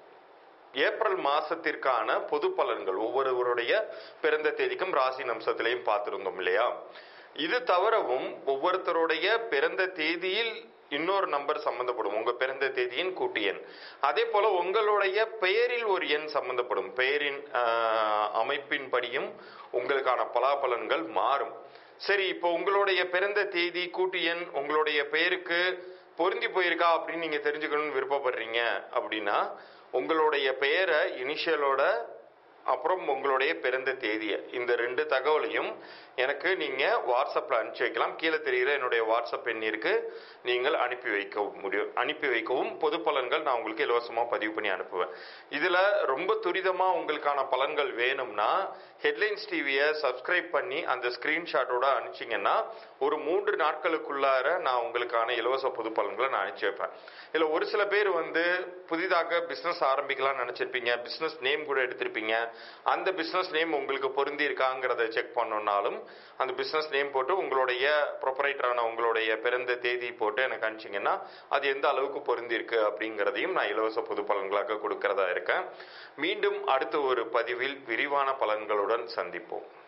ஏப்ரல் மாசத்திற்கான பொது பலன்கள், ஒவ்வொருவருடைய பிறந்த தேதிக்கும் ராசி நம்சத்திலையும் பார்த்திருந்தோம் இல்லையா. இது தவிரவும் ஒவ்வொருத்தருடைய பிறந்த தேதியில் இன்னொரு நம்பர் சம்பந்தப்படும், உங்க பிறந்த தேதியின் கூட்டு எண். அதே போல உங்களுடைய பெயரில் ஒரு எண் சம்பந்தப்படும், பெயரின் அமைப்பின் படியும் உங்களுக்கான பலாபலன்கள் மாறும். சரி, இப்போ உங்களுடைய பிறந்த தேதி கூட்டு எண் உங்களுடைய பெயருக்கு பொருந்தி போயிருக்கா அப்படின்னு நீங்க தெரிஞ்சுக்கணும்னு விருப்பப்படுறீங்க அப்படின்னா உங்களுடைய பெயரை இனிஷியலோட அப்புறம் உங்களுடைய பிறந்த தேதியை இந்த ரெண்டு தகவலையும் எனக்கு நீங்க வாட்ஸ்அப்ல அனுப்பி வைக்கலாம். கீழே தெரிகிற என்னுடைய வாட்ஸ்அப் எண் இருக்கு, நீங்கள் அனுப்பி வைக்க முடியும். அனுப்பி வைக்கவும் பொது பலன்கள் நான் உங்களுக்கு இலவசமா பதிவு பண்ணி அனுப்புவேன். இதுல ரொம்ப துரிதமா உங்களுக்கான பலன்கள் வேணும்னா ஹெட்லைன்ஸ் டிவியை சப்ஸ்கிரைப் பண்ணி அந்த ஸ்கிரீன்ஷாட்டோட அனுப்பிச்சிங்கன்னா ஒரு மூன்று நாட்களுக்குள்ளார நான் உங்களுக்கான இலவச பொது பலன்களை நான் அனுப்பிச்சு வைப்பேன். இதுல ஒரு சில பேர் வந்து புதிதாக பிசினஸ் ஆரம்பிக்கலாம்னு நினைச்சிருப்பீங்க, பிசினஸ் நேம் கூட எடுத்திருப்பீங்க. அந்த பிசினஸ் நேம் உங்களுக்கு பொருந்தி இருக்காங்கிறத செக் பண்ணணும்னாலும் அந்த பிஸ்னஸ் நேம் போட்டு உங்களுடைய ப்ரொப்பரைட்டரான உங்களுடைய பிறந்த தேதி போட்டு எனக்கு அனுப்பிச்சிங்கன்னா அது எந்த அளவுக்கு பொருந்திருக்கு அப்படிங்கிறதையும் நான் இலவச பொது பலன்களாக கொடுக்கறதா இருக்கேன். மீண்டும் அடுத்த ஒரு பதிவில் விரிவான பலன்களுடன் சந்திப்போம்.